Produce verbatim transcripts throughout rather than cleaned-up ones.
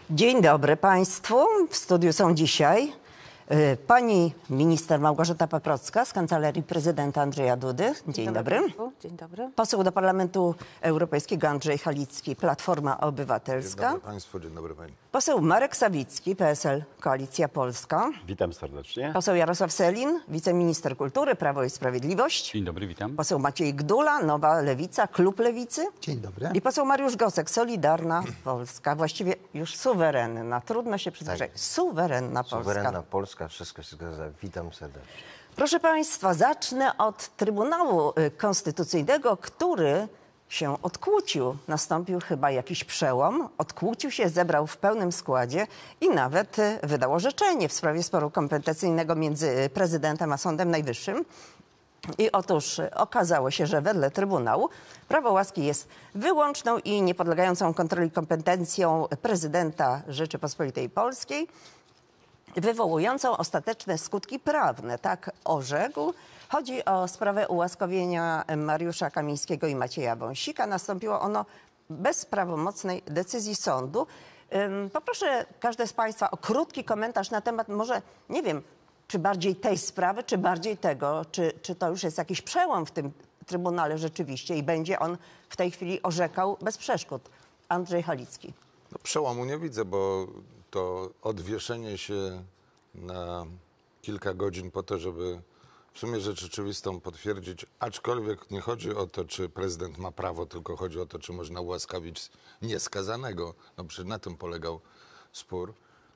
Dzień dobry Państwu. W studiu są dzisiaj pani minister Małgorzata Paprocka z Kancelarii Prezydenta Andrzeja Dudy. Dzień, Dzień dobry. dobry. Dzień dobry. Poseł do Parlamentu Europejskiego Andrzej Halicki, Platforma Obywatelska. Dzień dobry Państwu, dzień dobry Pani. Poseł Marek Sawicki, P S L Koalicja Polska. Witam serdecznie. Poseł Jarosław Sellin, wiceminister kultury, Prawo i Sprawiedliwość. Dzień dobry, witam. Poseł Maciej Gdula, Nowa Lewica, Klub Lewicy. Dzień dobry. I poseł Mariusz Gosek, Solidarna Polska. Właściwie już suwerenna, trudno się przyznać, Tak. suwerenna Polska. Suwerenna Polska, wszystko się zgadza. Witam serdecznie. Proszę Państwa, zacznę od Trybunału Konstytucyjnego, który się odkłócił. Nastąpił chyba jakiś przełom. Odkłócił się, zebrał w pełnym składzie i nawet wydał orzeczenie w sprawie sporu kompetencyjnego między prezydentem a Sądem Najwyższym. I otóż okazało się, że wedle Trybunału prawo łaski jest wyłączną i niepodlegającą kontroli kompetencją prezydenta Rzeczypospolitej Polskiej, wywołującą ostateczne skutki prawne. Tak orzekł. Chodzi o sprawę ułaskawienia Mariusza Kamińskiego i Macieja Wąsika. Nastąpiło ono bez prawomocnej decyzji sądu. Poproszę każde z Państwa o krótki komentarz na temat, może, nie wiem, czy bardziej tej sprawy, czy bardziej tego, czy, czy to już jest jakiś przełom w tym Trybunale rzeczywiście i będzie on w tej chwili orzekał bez przeszkód. Andrzej Halicki. No, przełomu nie widzę, bo to odwieszenie się na kilka godzin po to, żeby w sumie rzecz rzeczywistą potwierdzić, aczkolwiek nie chodzi o to, czy prezydent ma prawo, tylko chodzi o to, czy można ułaskawić nieskazanego. No przecież na tym polegał spór.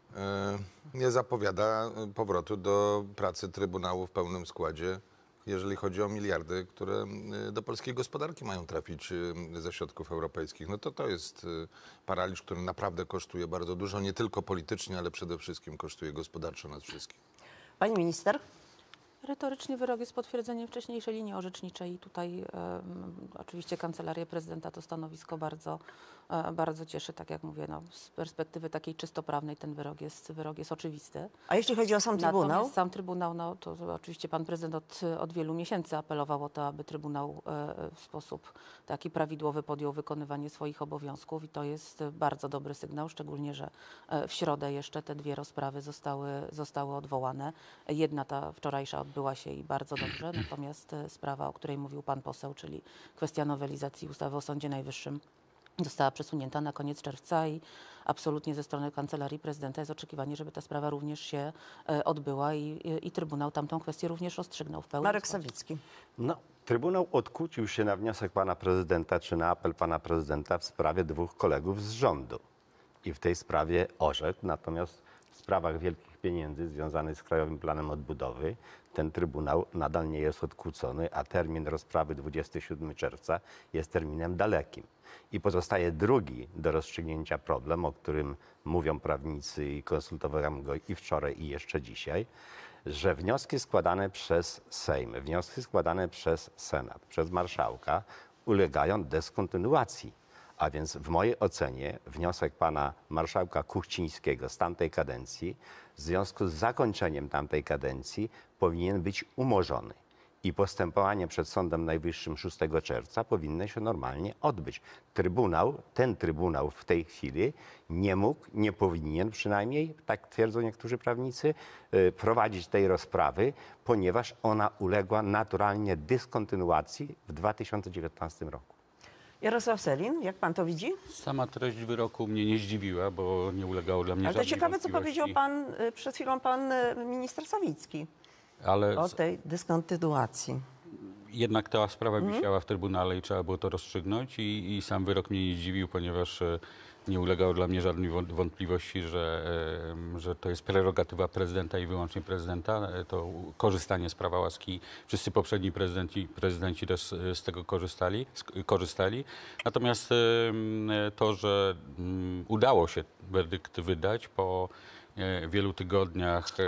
Nie zapowiada powrotu do pracy Trybunału w pełnym składzie, jeżeli chodzi o miliardy, które do polskiej gospodarki mają trafić ze środków europejskich. No to to jest paraliż, który naprawdę kosztuje bardzo dużo, nie tylko politycznie, ale przede wszystkim kosztuje gospodarczo nas wszystkich. Pani minister? Retorycznie wyrok jest potwierdzeniem wcześniejszej linii orzeczniczej i tutaj e, oczywiście Kancelaria Prezydenta to stanowisko bardzo, e, bardzo cieszy. Tak jak mówię, no, z perspektywy takiej czysto prawnej ten wyrok jest, wyrok jest oczywisty. A jeśli chodzi o sam Trybunał? Natomiast sam Trybunał, no to, to oczywiście pan prezydent od, od wielu miesięcy apelował o to, aby Trybunał e, w sposób taki prawidłowy podjął wykonywanie swoich obowiązków i to jest bardzo dobry sygnał, szczególnie, że e, w środę jeszcze te dwie rozprawy zostały, zostały odwołane. Jedna ta wczorajsza odbyła się i bardzo dobrze, natomiast sprawa, o której mówił pan poseł, czyli kwestia nowelizacji ustawy o Sądzie Najwyższym, została przesunięta na koniec czerwca i absolutnie ze strony Kancelarii Prezydenta jest oczekiwanie, żeby ta sprawa również się e, odbyła i, i, i Trybunał tamtą kwestię również rozstrzygnął w pełni. Marek Sawicki. No, Trybunał odkłócił się na wniosek pana prezydenta, czy na apel pana prezydenta w sprawie dwóch kolegów z rządu. I w tej sprawie orzekł, natomiast w sprawach wielkich pieniędzy związanych z Krajowym Planem Odbudowy ten Trybunał nadal nie jest odkłócony, a termin rozprawy dwudziestego siódmego czerwca jest terminem dalekim. I pozostaje drugi do rozstrzygnięcia problem, o którym mówią prawnicy i konsultowałem go i wczoraj, i jeszcze dzisiaj, że wnioski składane przez Sejm, wnioski składane przez Senat, przez marszałka ulegają dyskontynuacji. A więc w mojej ocenie wniosek pana marszałka Kuchcińskiego z tamtej kadencji w związku z zakończeniem tamtej kadencji powinien być umorzony. I postępowanie przed Sądem Najwyższym szóstego czerwca powinno się normalnie odbyć. Trybunał, ten Trybunał w tej chwili nie mógł, nie powinien przynajmniej, tak twierdzą niektórzy prawnicy, prowadzić tej rozprawy, ponieważ ona uległa naturalnie dyskontynuacji w dwa tysiące dziewiętnastym roku. Jarosław Sellin, jak pan to widzi? Sama treść wyroku mnie nie zdziwiła, bo nie ulegało dla mnie Ale to żadnej ciekawe, co powiedział wątpliwości. pan, y, przed chwilą pan y, minister Sawicki Ale o tej dyskontynuacji. jednak ta sprawa wisiała w Trybunale i trzeba było to rozstrzygnąć i, i sam wyrok mnie nie zdziwił, ponieważ e, nie ulegało dla mnie żadnej wąt- wątpliwości, że, e, że to jest prerogatywa prezydenta i wyłącznie prezydenta. E, To korzystanie z prawa łaski. Wszyscy poprzedni prezydenci, prezydenci też e, z tego korzystali. sk- korzystali. Natomiast e, m, to, że m, udało się werdykt wydać po e, wielu tygodniach e,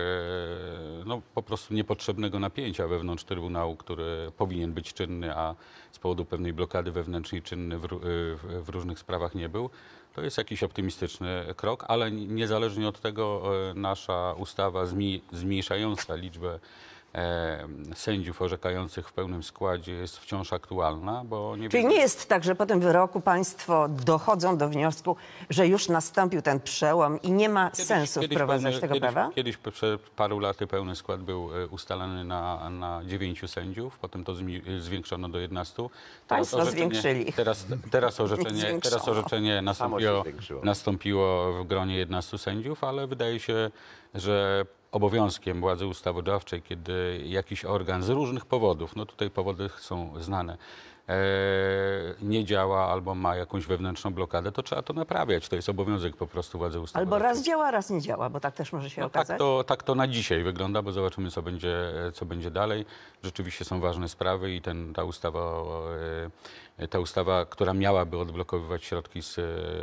no, po prostu niepotrzebnego napięcia wewnątrz Trybunału, który powinien być czynny, a z powodu pewnej blokady wewnętrznej czynny w, ró- w, w różnych sprawach nie był. To jest jakiś optymistyczny krok, ale niezależnie od tego e, nasza ustawa zmi- zmniejszająca liczbę e, sędziów orzekających w pełnym składzie jest wciąż aktualna, bo nie Czyli wiem- nie jest tak, że po tym wyroku państwo dochodzą do wniosku, że już nastąpił ten przełom i nie ma sensu wprowadzać pełny- tego kiedyś, prawa? Kiedyś przed paru laty pełny skład był e, ustalany na, na dziewięciu sędziów, potem to zmi- zwiększono do jedenastu. Państwo orzeczenie- zwiększyli. Teraz, teraz, orzeczenie, Zwiększono. teraz orzeczenie nastąpiło, zwiększyło. nastąpiło w gronie jedenastu sędziów, ale wydaje się, że obowiązkiem władzy ustawodawczej, kiedy jakiś organ z różnych powodów, no tutaj powody są znane, e, nie działa albo ma jakąś wewnętrzną blokadę, to trzeba to naprawiać. To jest obowiązek po prostu władzy ustawodawczej. Albo raz działa, raz nie działa, bo tak też może się No okazać. tak, to, tak to na dzisiaj wygląda, bo zobaczymy, co będzie, co będzie dalej. Rzeczywiście są ważne sprawy i ten, ta ustawa, o, e, ta ustawa, która miałaby odblokowywać środki z,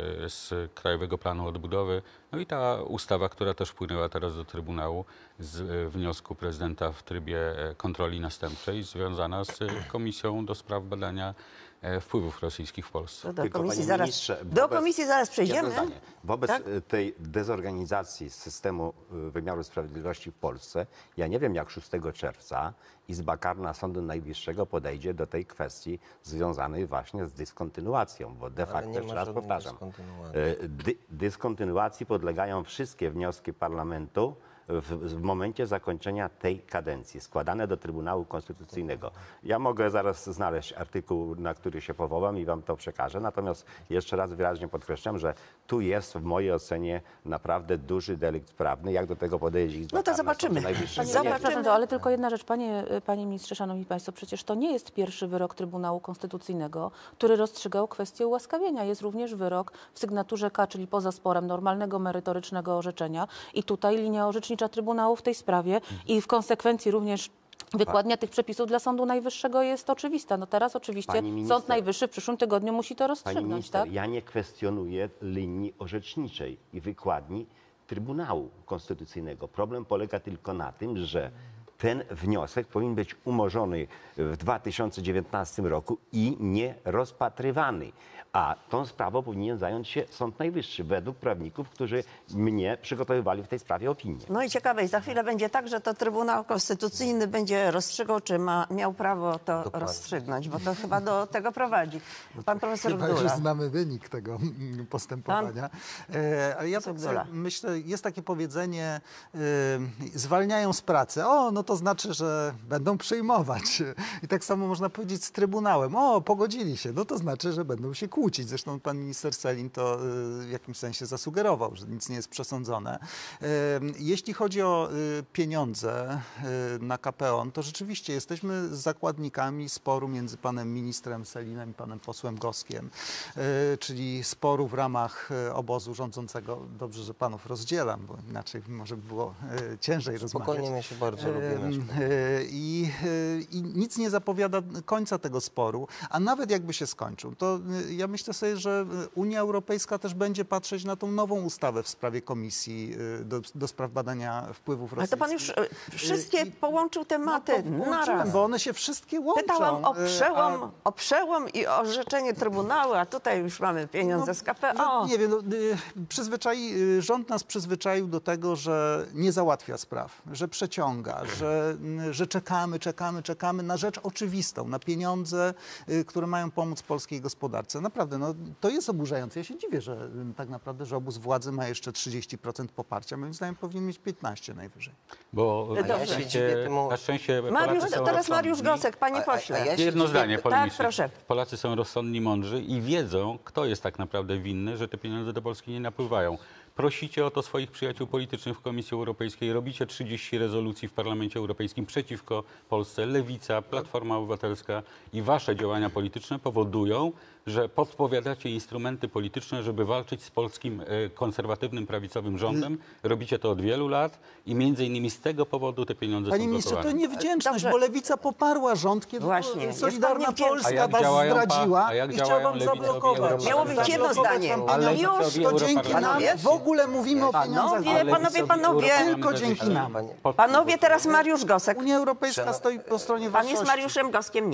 z Krajowego Planu Odbudowy, no i ta ustawa, która też wpłynęła teraz do Trybunału z e, wniosku prezydenta w trybie e, kontroli następczej, związana z e, Komisją do spraw badania e, wpływów rosyjskich w Polsce. To do Tylko, komisji panie zaraz, ministrze, do wobec- komisji zaraz przejdziemy. Jedno zdanie. Wobec Tak? y, tej dezorganizacji systemu y, wymiaru sprawiedliwości w Polsce, ja nie wiem, jak szóstego czerwca Izba Karna Sądu Najwyższego podejdzie do tej kwestii związanej właśnie z dyskontynuacją, bo de Ale facto, nie jeszcze ma raz żadnej powtarzam, dyskontynuacji. y, dy, dyskontynuacji podlegają wszystkie wnioski parlamentu w, w momencie zakończenia tej kadencji, składane do Trybunału Konstytucyjnego. Ja mogę zaraz znaleźć artykuł, na który się powołam i wam to przekażę, natomiast jeszcze raz wyraźnie podkreślam, że tu jest w mojej ocenie naprawdę duży delikt prawny. Jak do tego podejdzie Izba No to Karna zobaczymy. Sądu Najwyższego? Panie Nie Zobaczymy. wiem. Przepraszam, to, ale tylko jedna rzecz, panie, panie ministrze, szanowni państwo, przecież to nie jest pierwszy wyrok Trybunału Konstytucyjnego, który rozstrzygał kwestię ułaskawienia. Jest również wyrok w sygnaturze K, czyli poza sporem normalnego, merytorycznego orzeczenia i tutaj linia orzecznicza Trybunału w tej sprawie i w konsekwencji również wykładnia tych przepisów dla Sądu Najwyższego jest oczywista. No teraz oczywiście Pani minister. Sąd Najwyższy w przyszłym tygodniu musi to Pani rozstrzygnąć, minister, tak? ja nie kwestionuję linii orzeczniczej i wykładni Trybunału Konstytucyjnego. Problem polega tylko na tym, że ten wniosek powinien być umorzony w dwa tysiące dziewiętnastym roku i nie rozpatrywany. A tą sprawą powinien zająć się Sąd Najwyższy, według prawników, którzy mnie przygotowywali w tej sprawie opinię. No i ciekawe, i za chwilę będzie tak, że to Trybunał Konstytucyjny będzie rozstrzygał, czy ma, miał prawo to rozstrzygnąć, bo to chyba do tego prowadzi. Pan profesor Chyba już Gdula. znamy wynik tego mm, postępowania. E, ale ja tak Gdula. sobie myślę, jest takie powiedzenie, e, zwalniają z pracy. O, no to znaczy, że będą przyjmować. I tak samo można powiedzieć z Trybunałem. O, pogodzili się. No to znaczy, że będą się kłócić. Zresztą pan minister Sellin to e, w jakimś sensie zasugerował, że nic nie jest przesądzone. E, jeśli chodzi o e, pieniądze e, na K P O N, to rzeczywiście jesteśmy zakładnikami sporu między panem ministrem Sellinem i panem posłem Goskiem, e, czyli sporu w ramach e, obozu rządzącego. Dobrze, że panów rozdzielam, bo inaczej może by było e, ciężej Spokojnie, rozmawiać. my się bardzo lubimy. Em, e, I, e, I nic nie zapowiada końca tego sporu, a nawet jakby się skończył, to e, ja myślę sobie, że Unia Europejska też będzie patrzeć na tą nową ustawę w sprawie Komisji e, do, do spraw badania wpływów Ale rosyjskich. to pan już e, wszystkie I- połączył tematy No to włączyłem, naraz. bo one się wszystkie łączą. Pytałam o E, przełom, a- o przełom i o orzeczenie Trybunału, a tutaj już mamy pieniądze z K P O. No, nie wiem, no, y, przyzwyczai, y, rząd nas przyzwyczaił do tego, że nie załatwia spraw, że przeciąga, że, y, że czekamy, czekamy, czekamy na rzecz oczywistą, na pieniądze, y, które mają pomóc polskiej gospodarce. Naprawdę, no, to jest oburzające. Ja się dziwię, że y, tak naprawdę, że obóz władzy ma jeszcze trzydzieści procent poparcia. Moim zdaniem powinien mieć piętnaście najwyżej. Bo Ja na się szczęście, dziwię temu- na szczęście Mariusz, Polacy są teraz Mariusz rozsądni. Gosek, panie A- a- pośle. a ja się Jedno dziwię- zdanie, Tak, polemicznie. proszę. Polacy są rozsądni, mądrzy i wiedzą, kto jest tak naprawdę winny, że te pieniądze do Polski nie napływają. Prosicie o to swoich przyjaciół politycznych w Komisji Europejskiej, robicie trzydzieści rezolucji w Parlamencie Europejskim przeciwko Polsce. Lewica, Platforma Obywatelska i wasze działania polityczne powodują, że podpowiadacie instrumenty polityczne, żeby walczyć z polskim e, konserwatywnym, prawicowym rządem. Robicie to od wielu lat i między innymi z tego powodu te pieniądze Panie są ministrze, to blokowane. niewdzięczność, Dobrze. bo Lewica poparła rząd, kiedy Właśnie, jest Solidarna pan niewdzięczny. A Polska jak was działają pa- zdradziła a jak i chciała działają wam lewicowi zablokować. europarlamentarzyści? Miało być jedno Zablokować zdanie. wam Ale pieniądze. lewicowi To dzięki nam europarlamentarzyści- w ogóle mówimy o pieniądzach. Panowie, Ale panowie, lewicowi panowie. Tylko dzięki nam. Panie, Pod- Panowie, teraz Mariusz Gosek. Unia Europejska stoi po stronie Pan jest wartości. Mariuszem Goskiem? Nie.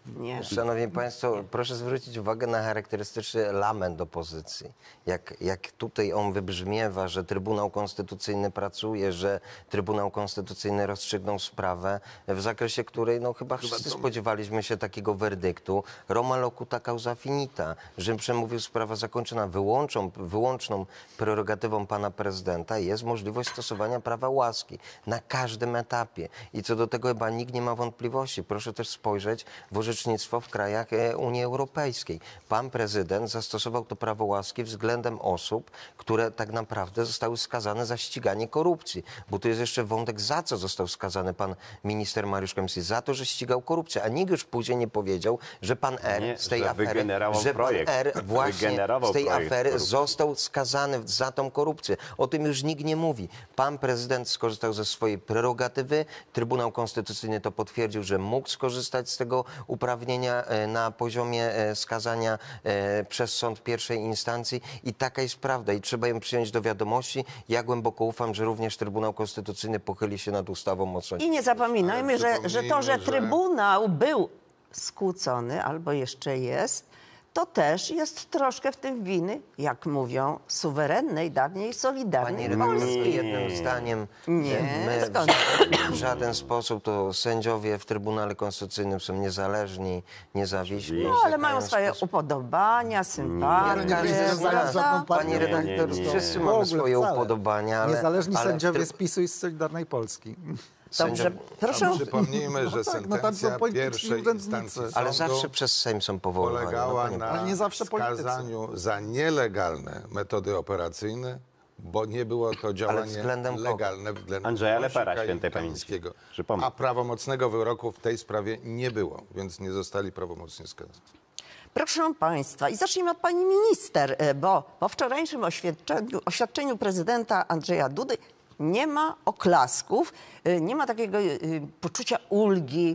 Nie. Szanowni Państwo, proszę zwrócić uwagę na charakterystyczny lament opozycji. Jak, jak tutaj on wybrzmiewa, że Trybunał Konstytucyjny pracuje, że Trybunał Konstytucyjny rozstrzygnął sprawę, w zakresie której no, chyba wszyscy spodziewaliśmy się takiego werdyktu. Roma locuta causa finita. Rzym przemówił, sprawa zakończona. Wyłączą, wyłączną prerogatywą pana prezydenta jest możliwość stosowania prawa łaski na każdym etapie. I co do tego chyba nikt nie ma wątpliwości. Proszę też spojrzeć w orzecznictwo w krajach e, Unii Europejskiej. Pan prezydent zastosował to prawo łaski względem osób, które tak naprawdę zostały skazane za ściganie korupcji. Bo tu jest jeszcze wątek, za co został skazany pan minister Mariusz Kamiński. Za to, że ścigał korupcję. A nikt już później nie powiedział, że pan R Nie, z tej że afery, wygenerował że pan projekt. R właśnie Wygenerował z tej projekt afery korupcji. został skazany za tą korupcję. O tym już nikt nie mówi. Pan prezydent skorzystał ze swojej prerogatywy. Trybunał Konstytucyjny to potwierdził, że mógł skorzystać z tego uprawnienia e, na poziomie e, skazania e, przez sąd pierwszej instancji i taka jest prawda i trzeba ją przyjąć do wiadomości. Ja głęboko ufam, że również Trybunał Konstytucyjny pochyli się nad ustawą o sądzie. I nie zapominajmy, Ale że, że to, że przypomnijmy, że- Trybunał był skłócony albo jeszcze jest, to też jest troszkę w tym winy, jak mówią, suwerennej, dawniej Pani solidarnej redaktor, Polski. jednym zdaniem Nie, my skąd? w żaden sposób to sędziowie w Trybunale Konstytucyjnym są niezależni, niezawiśli. No, ale mają orzekają w swoje sposób- upodobania, sympatie. nie Każdy będzie z znalazł nas, żadną partię. Pani redaktor, Nie, nie, nie. wszyscy W mamy ogóle swoje wcale. upodobania, ale... Niezależni ale w sędziowie tryb- z PiSu i z Solidarnej Polski. Dobrze, sędzio- proszę. Przypomnijmy, że No tak, no tam są sentencja polityczni pierwszej urzędnicy. instancji Ale sądu zawsze przez Sejm są powoływani. polegała no, panie na Ale nie zawsze politycy. skazaniu za nielegalne metody operacyjne, bo nie było to działanie względem kogo? legalne względem Andrzeja Wąsika Lepera, i świętej pamięci. Kamińskiego. Przypomnę. A prawomocnego wyroku w tej sprawie nie było, więc nie zostali prawomocnie skazani. Proszę Państwa, i zacznijmy od Pani Minister, e, bo po wczorajszym oświadczeniu, oświadczeniu prezydenta Andrzeja Dudy nie ma oklasków, e, nie ma takiego e, poczucia ulgi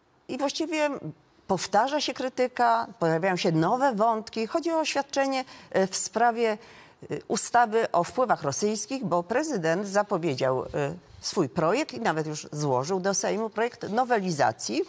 i właściwie powtarza się krytyka, pojawiają się nowe wątki. Chodzi o oświadczenie e, w sprawie e, ustawy o wpływach rosyjskich, bo prezydent zapowiedział e, swój projekt i nawet już złożył do Sejmu projekt nowelizacji.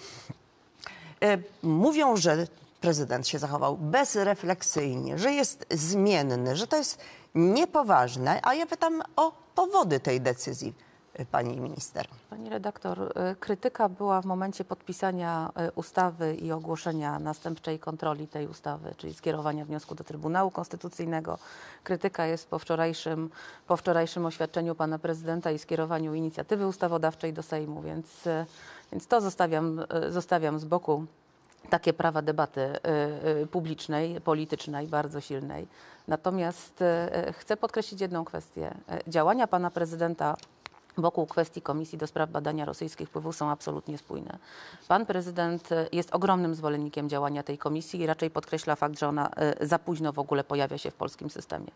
E, Mówią, że prezydent się zachował bezrefleksyjnie, że jest zmienny, że to jest niepoważne, a ja pytam o powody tej decyzji, e, pani minister. Pani redaktor, y, krytyka była w momencie podpisania y, ustawy i ogłoszenia następczej kontroli tej ustawy, czyli skierowania wniosku do Trybunału Konstytucyjnego. Krytyka jest po wczorajszym, po wczorajszym oświadczeniu pana prezydenta i skierowaniu inicjatywy ustawodawczej do Sejmu, więc, y, więc to zostawiam, y, zostawiam z boku. Takie prawa debaty y, y, publicznej, politycznej, bardzo silnej. Natomiast y, chcę podkreślić jedną kwestię. Y, Działania pana prezydenta wokół kwestii Komisji do Spraw Badania Rosyjskich Wpływów są absolutnie spójne. Pan prezydent y, jest ogromnym zwolennikiem działania tej komisji i raczej podkreśla fakt, że ona y, za późno w ogóle pojawia się w polskim systemie.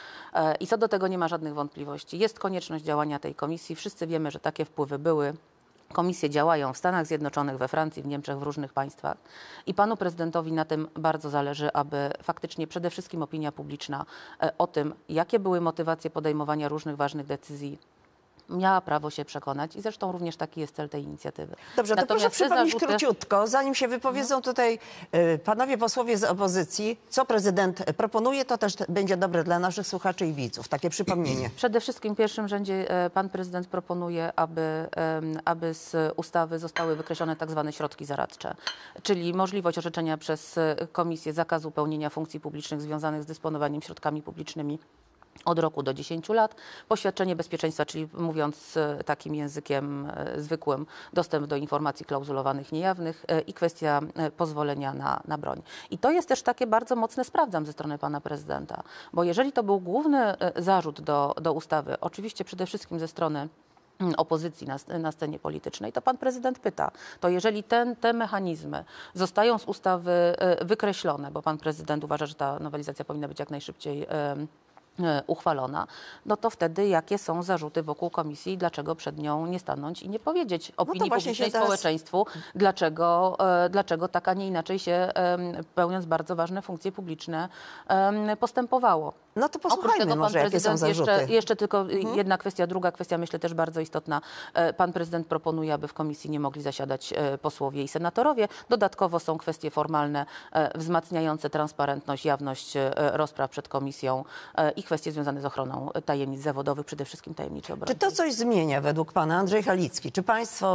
Y, I co do tego nie ma żadnych wątpliwości. Jest konieczność działania tej komisji. Wszyscy wiemy, że takie wpływy były. Komisje działają w Stanach Zjednoczonych, we Francji, w Niemczech, w różnych państwach i panu prezydentowi na tym bardzo zależy, aby faktycznie przede wszystkim opinia publiczna e, o tym, jakie były motywacje podejmowania różnych ważnych decyzji, miała prawo się przekonać i zresztą również taki jest cel tej inicjatywy. Dobrze, to proszę Natomiast te przypomnieć zarzuty- króciutko, zanim się wypowiedzą tutaj e, panowie posłowie z opozycji, co prezydent proponuje, to też będzie dobre dla naszych słuchaczy i widzów. Takie przypomnienie. Przede wszystkim w pierwszym rzędzie e, pan prezydent proponuje, aby, em, aby z ustawy zostały wykreślone tak zwane środki zaradcze, czyli możliwość orzeczenia przez e, komisję zakazu pełnienia funkcji publicznych związanych z dysponowaniem środkami publicznymi od roku do dziesięciu lat, poświadczenie bezpieczeństwa, czyli mówiąc e, takim językiem e, zwykłym, dostęp do informacji klauzulowanych niejawnych e, i kwestia e, pozwolenia na, na broń. I to jest też takie bardzo mocne sprawdzam ze strony pana prezydenta, bo jeżeli to był główny e, zarzut do, do ustawy, oczywiście przede wszystkim ze strony mm, opozycji na, na scenie politycznej, to pan prezydent pyta, to jeżeli ten, te mechanizmy zostają z ustawy e, wykreślone, bo pan prezydent uważa, że ta nowelizacja powinna być jak najszybciej e, e, uchwalona, no to wtedy jakie są zarzuty wokół komisji i dlaczego przed nią nie stanąć i nie powiedzieć opinii właśnie publicznej, się teraz- społeczeństwu, dlaczego, e, dlaczego tak, a nie inaczej się, em, pełniąc bardzo ważne funkcje publiczne, em, postępowało. No to Oprócz posłuchajmy tego pan może, jakie są prezydent zarzuty. Mhm. jeszcze, jeszcze tylko jedna kwestia, druga kwestia, myślę też bardzo istotna. E, Pan prezydent proponuje, aby w komisji nie mogli zasiadać e, posłowie i senatorowie. Dodatkowo są kwestie formalne e, wzmacniające transparentność, jawność e, rozpraw przed komisją e, i kwestie związane z ochroną tajemnic zawodowych, przede wszystkim tajemniczej obrony. Czy to coś zmienia według pana? Andrzej Halicki, czy państwo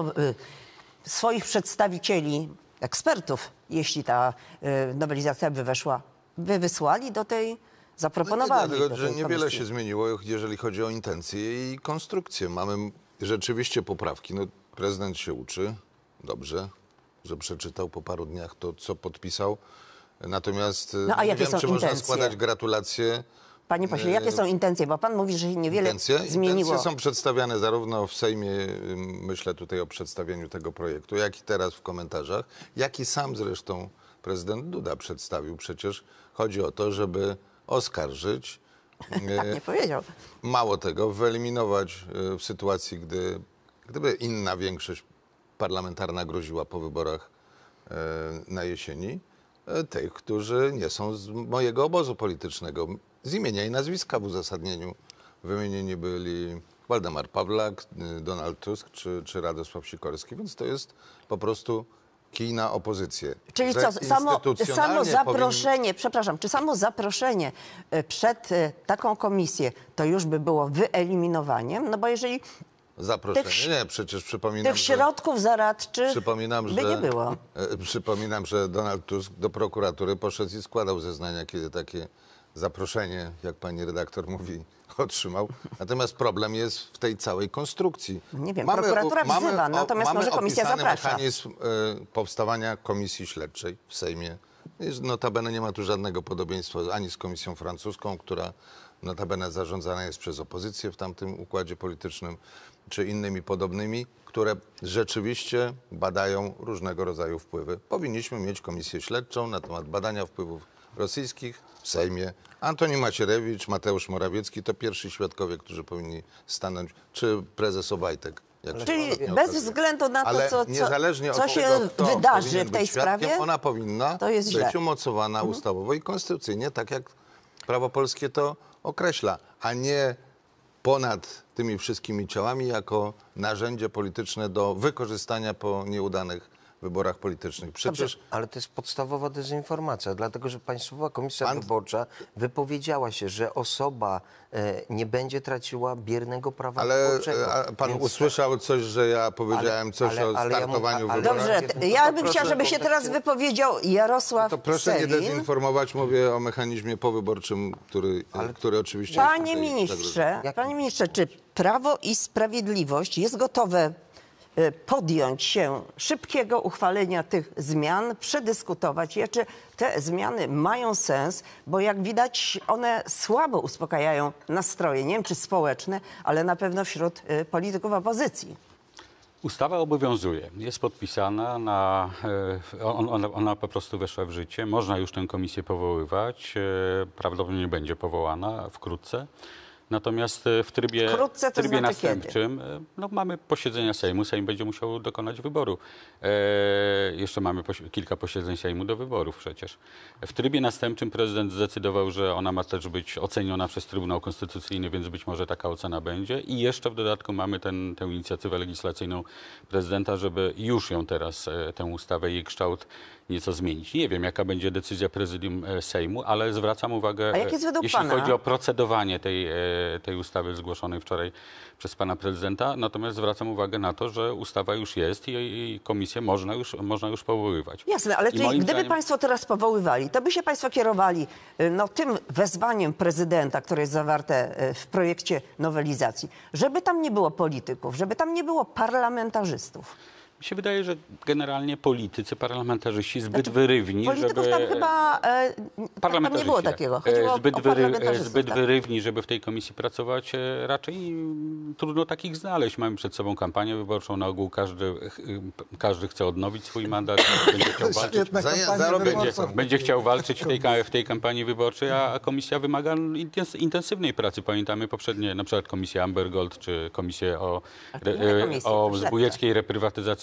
y, swoich przedstawicieli, ekspertów, jeśli ta y, nowelizacja by weszła, by wysłali do tej, zaproponowali No nie, dlatego, do że tej niewiele komisji? się zmieniło, jeżeli chodzi o intencje i konstrukcję. Mamy rzeczywiście poprawki. No, prezydent się uczy, dobrze, że przeczytał po paru dniach to, co podpisał. Natomiast No, a nie jakie wiem, są czy można intencje? składać gratulacje. Panie pośle, jakie są intencje? Bo pan mówi, że się niewiele Intencje, zmieniło. intencje są przedstawiane zarówno w Sejmie, myślę tutaj o przedstawieniu tego projektu, jak i teraz w komentarzach, jak i sam zresztą prezydent Duda przedstawił. Przecież chodzi o to, żeby oskarżyć, Tak nie powiedział. mało tego, wyeliminować e, w sytuacji, gdy, gdyby inna większość parlamentarna groziła po wyborach e, na jesieni, e, tych, którzy nie są z mojego obozu politycznego. Z imienia i nazwiska w uzasadnieniu wymienieni byli Waldemar Pawlak, y, Donald Tusk czy, czy Radosław Sikorski, więc to jest po prostu kij na opozycję. Czyli Że co, samo, instytucjonalnie samo powinni- zaproszenie, przepraszam, czy samo zaproszenie e, przed e, taką komisję to już by było wyeliminowaniem? No bo jeżeli Zaproszenie? tych- Nie, przecież przypominam, tych że... środków zaradczych Przypominam, by że, nie było. e, przypominam, że Donald Tusk do prokuratury poszedł i składał zeznania, kiedy takie zaproszenie, jak pani redaktor mówi, otrzymał. Natomiast problem jest w tej całej konstrukcji. Nie wiem, prokuratura wzywa, natomiast mamy może komisja opisany zaprasza. mechanizm e, powstawania komisji śledczej w Sejmie. Jest, notabene nie ma tu żadnego podobieństwa ani z komisją francuską, która notabene zarządzana jest przez opozycję w tamtym układzie politycznym, czy innymi podobnymi, które rzeczywiście badają różnego rodzaju wpływy. Powinniśmy mieć komisję śledczą na temat badania wpływów rosyjskich w Sejmie. Antoni Macierewicz, Mateusz Morawiecki to pierwsi świadkowie, którzy powinni stanąć, czy prezes Obajtek. Jak się Czyli ostatnio bez okazuje. względu na to, Ale co, co, niezależnie co od się tego, kto wydarzy powinien w tej być świadkiem, sprawie, ona powinna to jest być źle. umocowana ustawowo i konstytucyjnie, tak jak prawo polskie to określa, a nie ponad tymi wszystkimi ciałami jako narzędzie polityczne do wykorzystania po nieudanych wyborach politycznych. Przecież Ale to jest podstawowa dezinformacja, dlatego że Państwowa Komisja Pan- Wyborcza wypowiedziała się, że osoba e, nie będzie traciła biernego prawa ale wyborczego. a pan Więc- usłyszał coś, że ja powiedziałem coś ale- o ale ja mu- startowaniu w ale- wyborach? Dobrze, To t- ja bym proszę chciała, żeby w się kontekście- teraz wypowiedział Jarosław To proszę nie Sellin. dezinformować, mówię o mechanizmie powyborczym, który, który oczywiście jest Panie tutaj ministrze, Jak- panie ministrze, czy Prawo i Sprawiedliwość jest gotowe e, podjąć się szybkiego uchwalenia tych zmian, przedyskutować je, czy te zmiany mają sens, bo jak widać one słabo uspokajają nastroje, nie wiem czy społeczne, ale na pewno wśród e, polityków opozycji. Ustawa obowiązuje, jest podpisana, na, e, on, ona, ona po prostu weszła w życie. Można już tę komisję powoływać, e, prawdopodobnie będzie powołana wkrótce. Natomiast e, w trybie, Wkrótce w to trybie znaczy kiedy? następczym e, no, mamy posiedzenia Sejmu. Sejm będzie musiał dokonać wyboru. E, jeszcze mamy posi- kilka posiedzeń Sejmu do wyborów przecież. W trybie następczym prezydent zdecydował, że ona ma też być oceniona przez Trybunał Konstytucyjny, więc być może taka ocena będzie. I jeszcze w dodatku mamy ten, tę inicjatywę legislacyjną prezydenta, żeby już ją teraz, e, tę ustawę, jej kształt nieco zmienić. Nie wiem, jaka będzie decyzja prezydium e, Sejmu, ale zwracam uwagę, A jak jest według jeśli pana? chodzi o procedowanie tej, e, tej ustawy zgłoszonej wczoraj przez pana prezydenta, natomiast zwracam uwagę na to, że ustawa już jest i, i komisję można już, można już powoływać. Jasne, ale I czyli moim gdyby zdaniem- państwo teraz powoływali, to by się państwo kierowali y, no, tym wezwaniem prezydenta, które jest zawarte y, w projekcie nowelizacji, żeby tam nie było polityków, żeby tam nie było parlamentarzystów. Mi się wydaje, że generalnie politycy, parlamentarzyści zbyt Znaczy, wyrywni, Polityków żeby... tam chyba e, tam nie było takiego. Chodziło E, zbyt, o wyry, e, parlamentarzystów. zbyt tak. wyrywni, żeby w tej komisji pracować. e, Raczej mm, trudno takich znaleźć. Mamy przed sobą kampanię wyborczą. Na ogół każdy, ch- każdy chce odnowić swój mandat. Będzie chciał walczyć, Świetna Za- kampania zarobię wyborcza. będzie, będzie chciał walczyć w tej, ka- w tej kampanii wyborczej, a, a komisja wymaga intens, intensywnej pracy. Pamiętamy poprzednie, na przykład komisję Amber Gold, czy komisję o, A re, inne e, komisje, o śledcze. zbójeckiej reprywatyzacji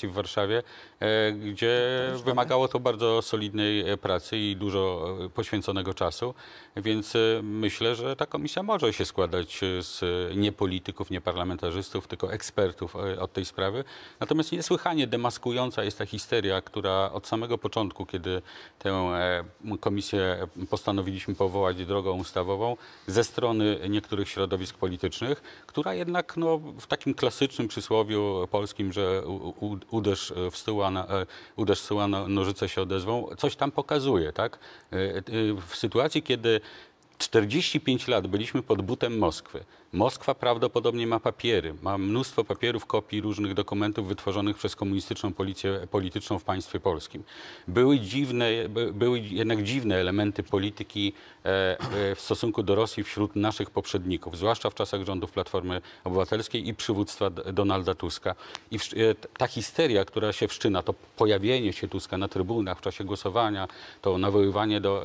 sytuacji w Warszawie, e, gdzie wymagało to bardzo solidnej e, pracy i dużo e, poświęconego czasu, więc e, myślę, że ta komisja może się składać z e, nie polityków, nie parlamentarzystów, tylko ekspertów e, od tej sprawy. Natomiast niesłychanie demaskująca jest ta histeria, która od samego początku, kiedy tę e, komisję postanowiliśmy powołać drogą ustawową, ze strony niektórych środowisk politycznych, która jednak no, w takim klasycznym przysłowiu polskim, że u, u, uderz w stół, a na, uderz w stół, a nożyce się odezwą, coś tam pokazuje, tak? W sytuacji, kiedy czterdzieści pięć lat byliśmy pod butem Moskwy. Moskwa prawdopodobnie ma papiery, ma mnóstwo papierów, kopii różnych dokumentów wytworzonych przez komunistyczną policję polityczną w państwie polskim. Były dziwne, były jednak dziwne elementy polityki w stosunku do Rosji wśród naszych poprzedników, zwłaszcza w czasach rządów Platformy Obywatelskiej i przywództwa Donalda Tuska. I ta histeria, która się wszczyna, to pojawienie się Tuska na trybunach w czasie głosowania, to nawoływanie do,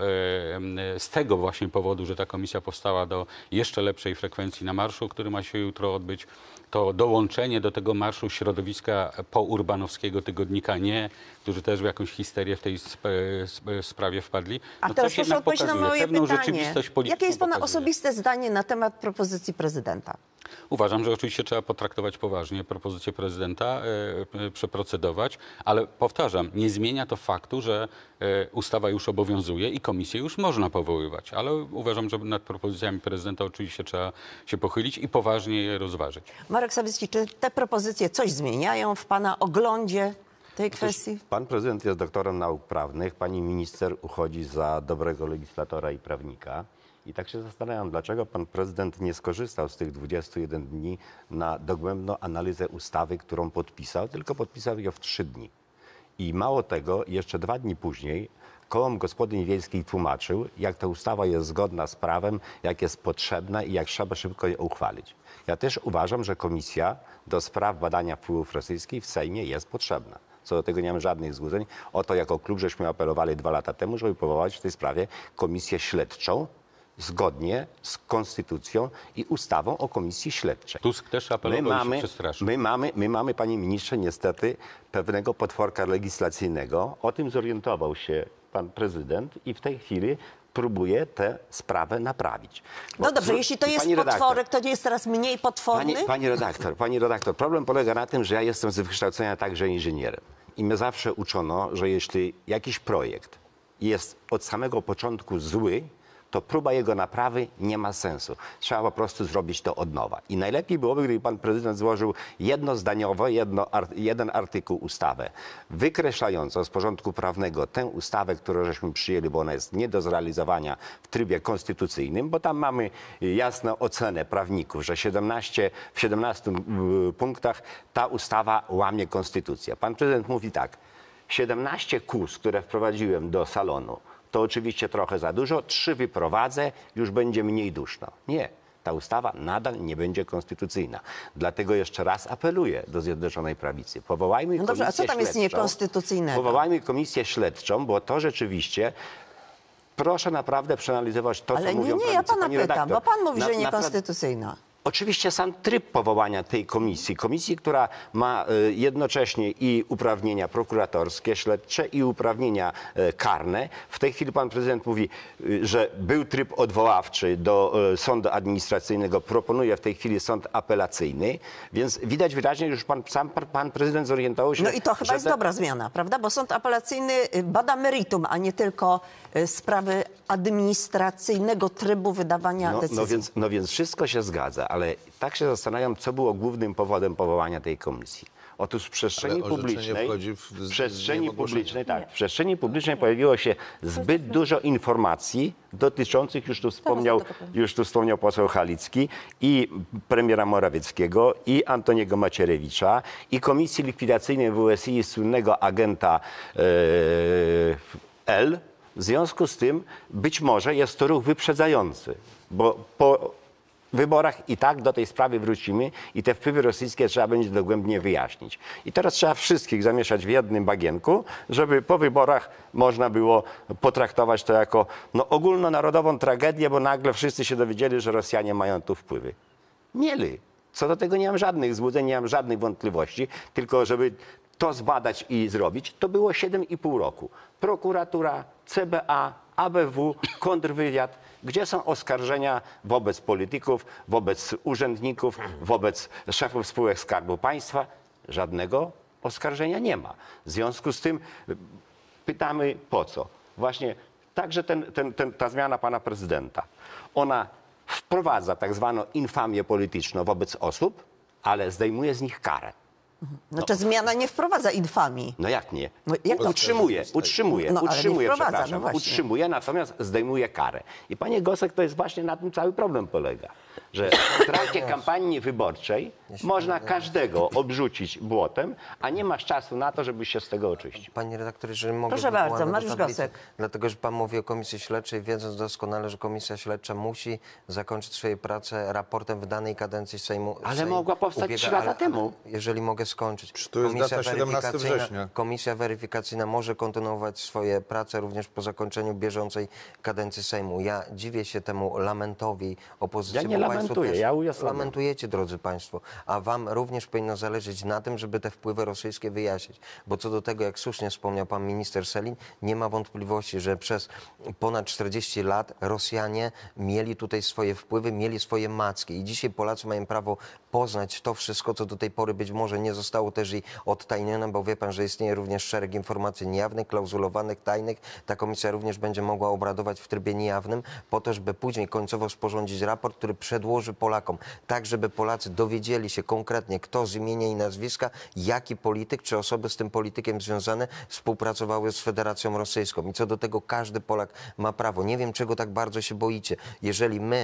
z tego właśnie powodu, że ta komisja powstała, do jeszcze lepszej frekwencji na marszu, który ma się jutro odbyć, to dołączenie do tego marszu środowiska pourbanowskiego tygodnika Nie, którzy też w jakąś histerię w tej sp sp sprawie wpadli. A no teraz proszę odpowiedzieć na moje pewną pytanie. rzeczywistość polityczną Jakie jest pana pokazuje. osobiste zdanie na temat propozycji prezydenta? Uważam, że oczywiście trzeba potraktować poważnie propozycję prezydenta, e, e, przeprocedować, ale powtarzam, nie zmienia to faktu, że e, ustawa już obowiązuje i komisję już można powoływać, ale uważam, że nad propozycjami prezydenta oczywiście trzeba się pochylić i poważnie je rozważyć. Marek Sawicki, czy te propozycje coś zmieniają w pana oglądzie tej kwestii? Pan prezydent jest doktorem nauk prawnych, pani minister uchodzi za dobrego legislatora i prawnika. I tak się zastanawiam, dlaczego pan prezydent nie skorzystał z tych dwudziestu jeden dni na dogłębną analizę ustawy, którą podpisał, tylko podpisał ją w trzy dni. I mało tego, jeszcze dwa dni później kołom gospodyń wiejskich tłumaczył, jak ta ustawa jest zgodna z prawem, jak jest potrzebna i jak trzeba szybko ją uchwalić. Ja też uważam, że komisja do spraw badania wpływów rosyjskich w Sejmie jest potrzebna. Co do tego nie mam żadnych złudzeń. O to jako klub żeśmy apelowali dwa lata temu, żeby powołać w tej sprawie komisję śledczą, zgodnie z konstytucją i ustawą o komisji śledczej. Tusk też apelował My i mamy, się przestraszył. my, mamy, my mamy, panie ministrze, niestety pewnego potworka legislacyjnego. O tym zorientował się pan prezydent i w tej chwili próbuje tę sprawę naprawić. Bo No dobrze, z- jeśli to jest pani redaktor, potworek, to jest teraz mniej potworny? Pani, pani redaktor, pani redaktor, problem polega na tym, że ja jestem z wykształcenia także inżynierem. I mnie zawsze uczono, że jeśli jakiś projekt jest od samego początku zły, to próba jego naprawy nie ma sensu. Trzeba po prostu zrobić to od nowa. I najlepiej byłoby, gdyby pan prezydent złożył jednozdaniowo jedno, jeden artykuł ustawę, wykreślającą z porządku prawnego tę ustawę, którą żeśmy przyjęli, bo ona jest nie do zrealizowania w trybie konstytucyjnym, bo tam mamy jasną ocenę prawników, że siedemnaście, w siedemnastu punktach ta ustawa łamie konstytucję. Pan prezydent mówi tak, siedemnaście kus, które wprowadziłem do salonu, to oczywiście trochę za dużo, trzy wyprowadzę, już będzie mniej duszno. Nie, ta ustawa nadal nie będzie konstytucyjna. Dlatego jeszcze raz apeluję do Zjednoczonej Prawicy. Powołajmy No dobrze, a komisję co tam jest śledczą. niekonstytucyjnego? Powołajmy komisję śledczą, bo to rzeczywiście... Proszę naprawdę przeanalizować to, Ale co nie, mówią nie, ja prawnicy. pana Pani pytam, redaktor, bo pan mówi, na- że naprawdę- niekonstytucyjna. Oczywiście sam tryb powołania tej komisji, komisji, która ma y, jednocześnie i uprawnienia prokuratorskie, śledcze i uprawnienia y, karne. W tej chwili pan prezydent mówi, y, że był tryb odwoławczy do y, sądu administracyjnego, proponuje w tej chwili sąd apelacyjny, więc widać wyraźnie, że już pan, sam pan, pan prezydent zorientował się, No i to chyba że jest te- dobra zmiana, prawda? Bo sąd apelacyjny y, bada meritum, a nie tylko y, sprawy administracyjnego trybu wydawania No, decyzji. no, więc, no więc wszystko się zgadza, ale tak się zastanawiam, co było głównym powodem powołania tej komisji. Otóż w przestrzeni Ale orzeczenie publicznej, wchodzi w- z- w z przestrzeni dniem ogłoszenia. publicznej, tak, w przestrzeni publicznej pojawiło się zbyt dużo informacji dotyczących, już tu wspomniał, już tu wspomniał poseł Halicki, i premiera Morawieckiego, i Antoniego Macierewicza, i Komisji Likwidacyjnej W S I, słynnego agenta e, L. W związku z tym być może jest to ruch wyprzedzający, bo po wyborach i tak do tej sprawy wrócimy i te wpływy rosyjskie trzeba będzie dogłębnie wyjaśnić. I teraz trzeba wszystkich zamieszać w jednym bagienku, żeby po wyborach można było potraktować to jako no, ogólnonarodową tragedię, bo nagle wszyscy się dowiedzieli, że Rosjanie mają tu wpływy. Mieli. Co do tego nie mam żadnych złudzeń, nie mam żadnych wątpliwości, tylko żeby to zbadać i zrobić, to było siedem i pół roku. Prokuratura, C B A, A B W, kontrwywiad. Gdzie są oskarżenia wobec polityków, wobec urzędników, wobec szefów spółek Skarbu Państwa? Żadnego oskarżenia nie ma. W związku z tym pytamy po co? Właśnie także ten, ten, ten, ta zmiana pana prezydenta, ona wprowadza tak zwaną infamię polityczną wobec osób, ale zdejmuje z nich karę. Znaczy zmiana nie wprowadza infamii. No jak nie? No jak to? Utrzymuje, utrzymuje, No, ale nie utrzymuje, wprowadza, przepraszam, no właśnie. utrzymuje, natomiast zdejmuje karę. I panie Gosek, to jest właśnie na tym cały problem polega, że w trakcie kampanii wyborczej można każdego obrzucić błotem, a nie masz czasu na to, żeby się z tego oczyścić. Panie redaktorze, jeżeli mogę... Proszę bardzo, wywołane do Mariusz tablicy, Gosek. Dlatego, że pan mówi o komisji śledczej, wiedząc doskonale, że komisja śledcza musi zakończyć swoje pracę raportem w danej kadencji Sejmu. Ale Sejm mogła powstać ubiega- trzy lata ale- temu. ale Jeżeli mogę skończyć. Przecież tu jest data siedemnastego weryfikacyjna- września. Komisja weryfikacyjna może kontynuować swoje prace również po zakończeniu bieżącej kadencji Sejmu. Ja dziwię się temu lamentowi opozycji. Ja nie bo państwo lamentuję, też ja uzasadniam. lamentujecie, drodzy państwo, a wam również powinno zależeć na tym, żeby te wpływy rosyjskie wyjaśnić. Bo co do tego, jak słusznie wspomniał pan minister Sellin, nie ma wątpliwości, że przez ponad czterdzieści lat Rosjanie mieli tutaj swoje wpływy, mieli swoje macki i dzisiaj Polacy mają prawo poznać to wszystko, co do tej pory być może nie zostało też i odtajnione, bo wie pan, że istnieje również szereg informacji niejawnych, klauzulowanych, tajnych. Ta komisja również będzie mogła obradować w trybie niejawnym po to, żeby później końcowo sporządzić raport, który przedłoży Polakom, tak żeby Polacy dowiedzieli się konkretnie, kto z imienia i nazwiska, jaki polityk, czy osoby z tym politykiem związane współpracowały z Federacją Rosyjską. I co do tego każdy Polak ma prawo. Nie wiem, czego tak bardzo się boicie. Jeżeli my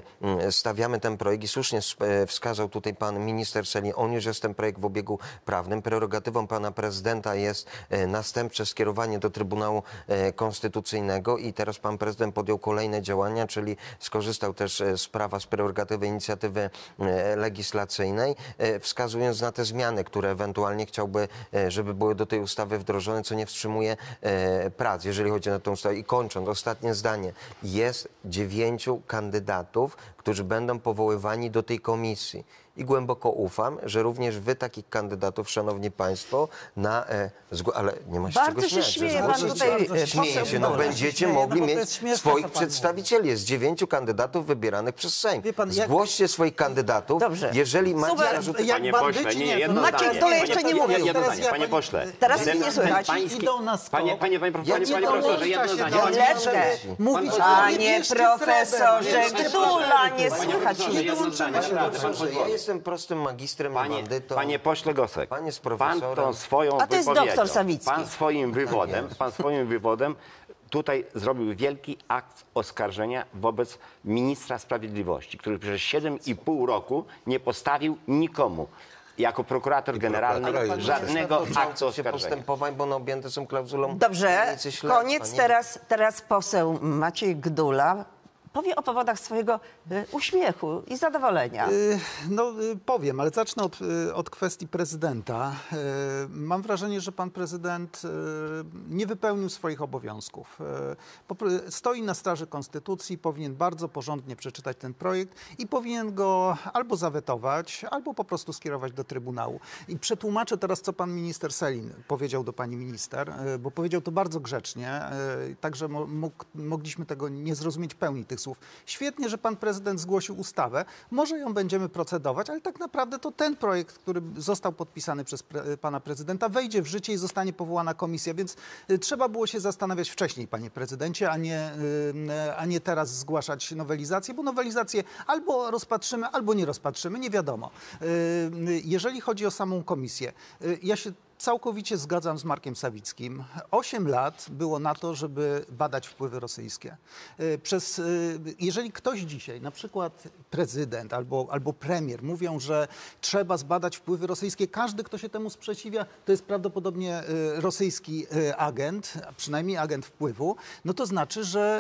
e, stawiamy ten projekt i słusznie e, wskazał tutaj pan minister Sellin, on już jest ten projekt w obiegu prawnym. Prerogatywą pana prezydenta jest e, następcze skierowanie do Trybunału e, Konstytucyjnego i teraz pan prezydent podjął kolejne działania, czyli skorzystał też e, z prawa, z prerogatywy inicjatywy e, legislacyjnej, e, wskazując na te zmiany, które ewentualnie chciałby, e, żeby były do tej ustawy wdrożone, co nie wstrzymuje e, prac, jeżeli chodzi o tę ustawę. I kończąc, ostatnie zdanie. Jest dziewięciu kandydatów, którzy będą powoływani do tej komisji. I głęboko ufam, że również wy takich kandydatów, szanowni państwo, na... E, zgło- ale nie ma się Bardzo czego się śmiać. śmieje że pan zgłosicie- tutaj, e, Śmieje poseł się, no Gdula. będziecie Śmieje, mogli no bo to mieć jest śmieszne, swoich co pan przedstawicieli. Jest dziewięciu kandydatów wybieranych przez Sejm. Wie pan, jak- Zgłoście swoich kandydatów, Dobrze. jeżeli macie Super. zarzuty... Jak Panie bandyci, pośle, nie, nie, jedno Maciek zdanie. Gdula jeszcze Panie- nie mówił. Jedno Teraz zdanie, ja, panie pani- pośle. Teraz Ten- nie ten słychać. pański- Idą na skok. Panie, panie, panie, panie, nie panie profesorze, jedno dołącza się zdanie. do Panie- Chwileczkę. Mówić, Panie bierzcie profesorze srebrem, Gdula, nie Panie słychać profesorze, nic. jedno zdanie, Panie naprawdę, pan profesorze, ja pozwoli. jestem prostym magistrem i Panie, bandytą. panie pośle Gosek, Pan jest pan profesorem. tą swoją A to jest wypowiedzią, doktor Sawicki. pan swoim wywodem, jest. pan swoim wywodem tutaj zrobił wielki akt oskarżenia wobec ministra sprawiedliwości, który przez siedem i pół roku nie postawił nikomu jako prokurator generalny prokuratura jest- żadnego Toczących aktu się oskarżenia. postępowań, bo one objęte są klauzulą Dobrze, tajemnicy śledztwa. koniec. Nie- Teraz, teraz poseł Maciej Gdula powie o powodach swojego y, uśmiechu i zadowolenia. Y, No y, powiem, ale zacznę od, y, od kwestii prezydenta. Y, Mam wrażenie, że pan prezydent y, nie wypełnił swoich obowiązków. Y, popr- Stoi na straży konstytucji, powinien bardzo porządnie przeczytać ten projekt i powinien go albo zawetować, albo po prostu skierować do Trybunału. I przetłumaczę teraz, co pan minister Sellin powiedział do pani minister, y, bo powiedział to bardzo grzecznie, y, także mo- mógł, mogliśmy tego nie zrozumieć pełni tych słów. Świetnie, że pan prezydent zgłosił ustawę. Może ją będziemy procedować, ale tak naprawdę to ten projekt, który został podpisany przez pre, pana prezydenta, wejdzie w życie i zostanie powołana komisja, więc y, trzeba było się zastanawiać wcześniej, panie prezydencie, a nie, y, a nie teraz zgłaszać nowelizację, bo nowelizację albo rozpatrzymy, albo nie rozpatrzymy, nie wiadomo. Y, y, jeżeli chodzi o samą komisję, y, ja się całkowicie zgadzam z Markiem Sawickim. Osiem lat było na to, żeby badać wpływy rosyjskie. Y, Przez, y, jeżeli ktoś dzisiaj, na przykład prezydent albo, albo premier, mówią, że trzeba zbadać wpływy rosyjskie, każdy, kto się temu sprzeciwia, to jest prawdopodobnie y, rosyjski y, agent, a przynajmniej agent wpływu, no to znaczy, że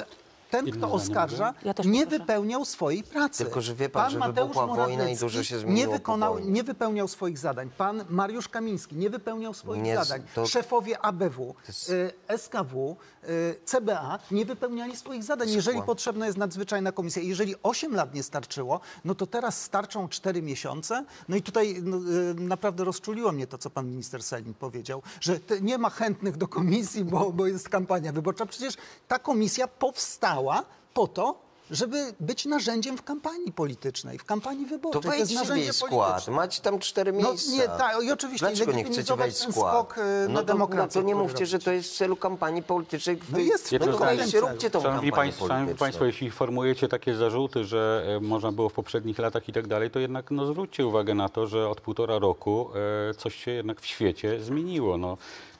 ten, Jedno kto zdanie oskarża, mogę? Ja też nie poproszę. wypełniał swojej pracy. Tylko, że wie pan, że wybuchła wojna i dużo się zmieniło nie, po wykonał, wojnie. nie wypełniał swoich zadań. Pan Mariusz Kamiński nie wypełniał swoich Nie, zadań. to- Szefowie A B W, jest- y, S K W, y, C B A nie wypełniali swoich zadań. Jeżeli Skłam. potrzebna jest nadzwyczajna komisja, jeżeli osiem lat nie starczyło, no to teraz starczą cztery miesiące. No i tutaj no, y, naprawdę rozczuliło mnie to, co pan minister Sellin powiedział, że te, nie ma chętnych do komisji, bo, bo jest kampania wyborcza. Przecież ta komisja powstała po to, żeby być narzędziem w kampanii politycznej, w kampanii To wyborczej. jest wejdźcie w narzędzie jej skład, polityczne. macie tam cztery No miejsca. nie, tak, i oczywiście Dlaczego nie chcecie legitymizować wejść w ten skład? skok, y, na no to, no demokrację, to nie który mówcie, że robicie. to jest w celu kampanii politycznej. No jest w no to zdanie. wejdźcie, róbcie tą Szanowni kampanię państwo, szanowni polityczną. państwo, jeśli formujecie takie zarzuty, że e, można było w poprzednich latach i tak dalej, to jednak no, zwróćcie uwagę na to, że od półtora roku e, coś się jednak w świecie zmieniło. No,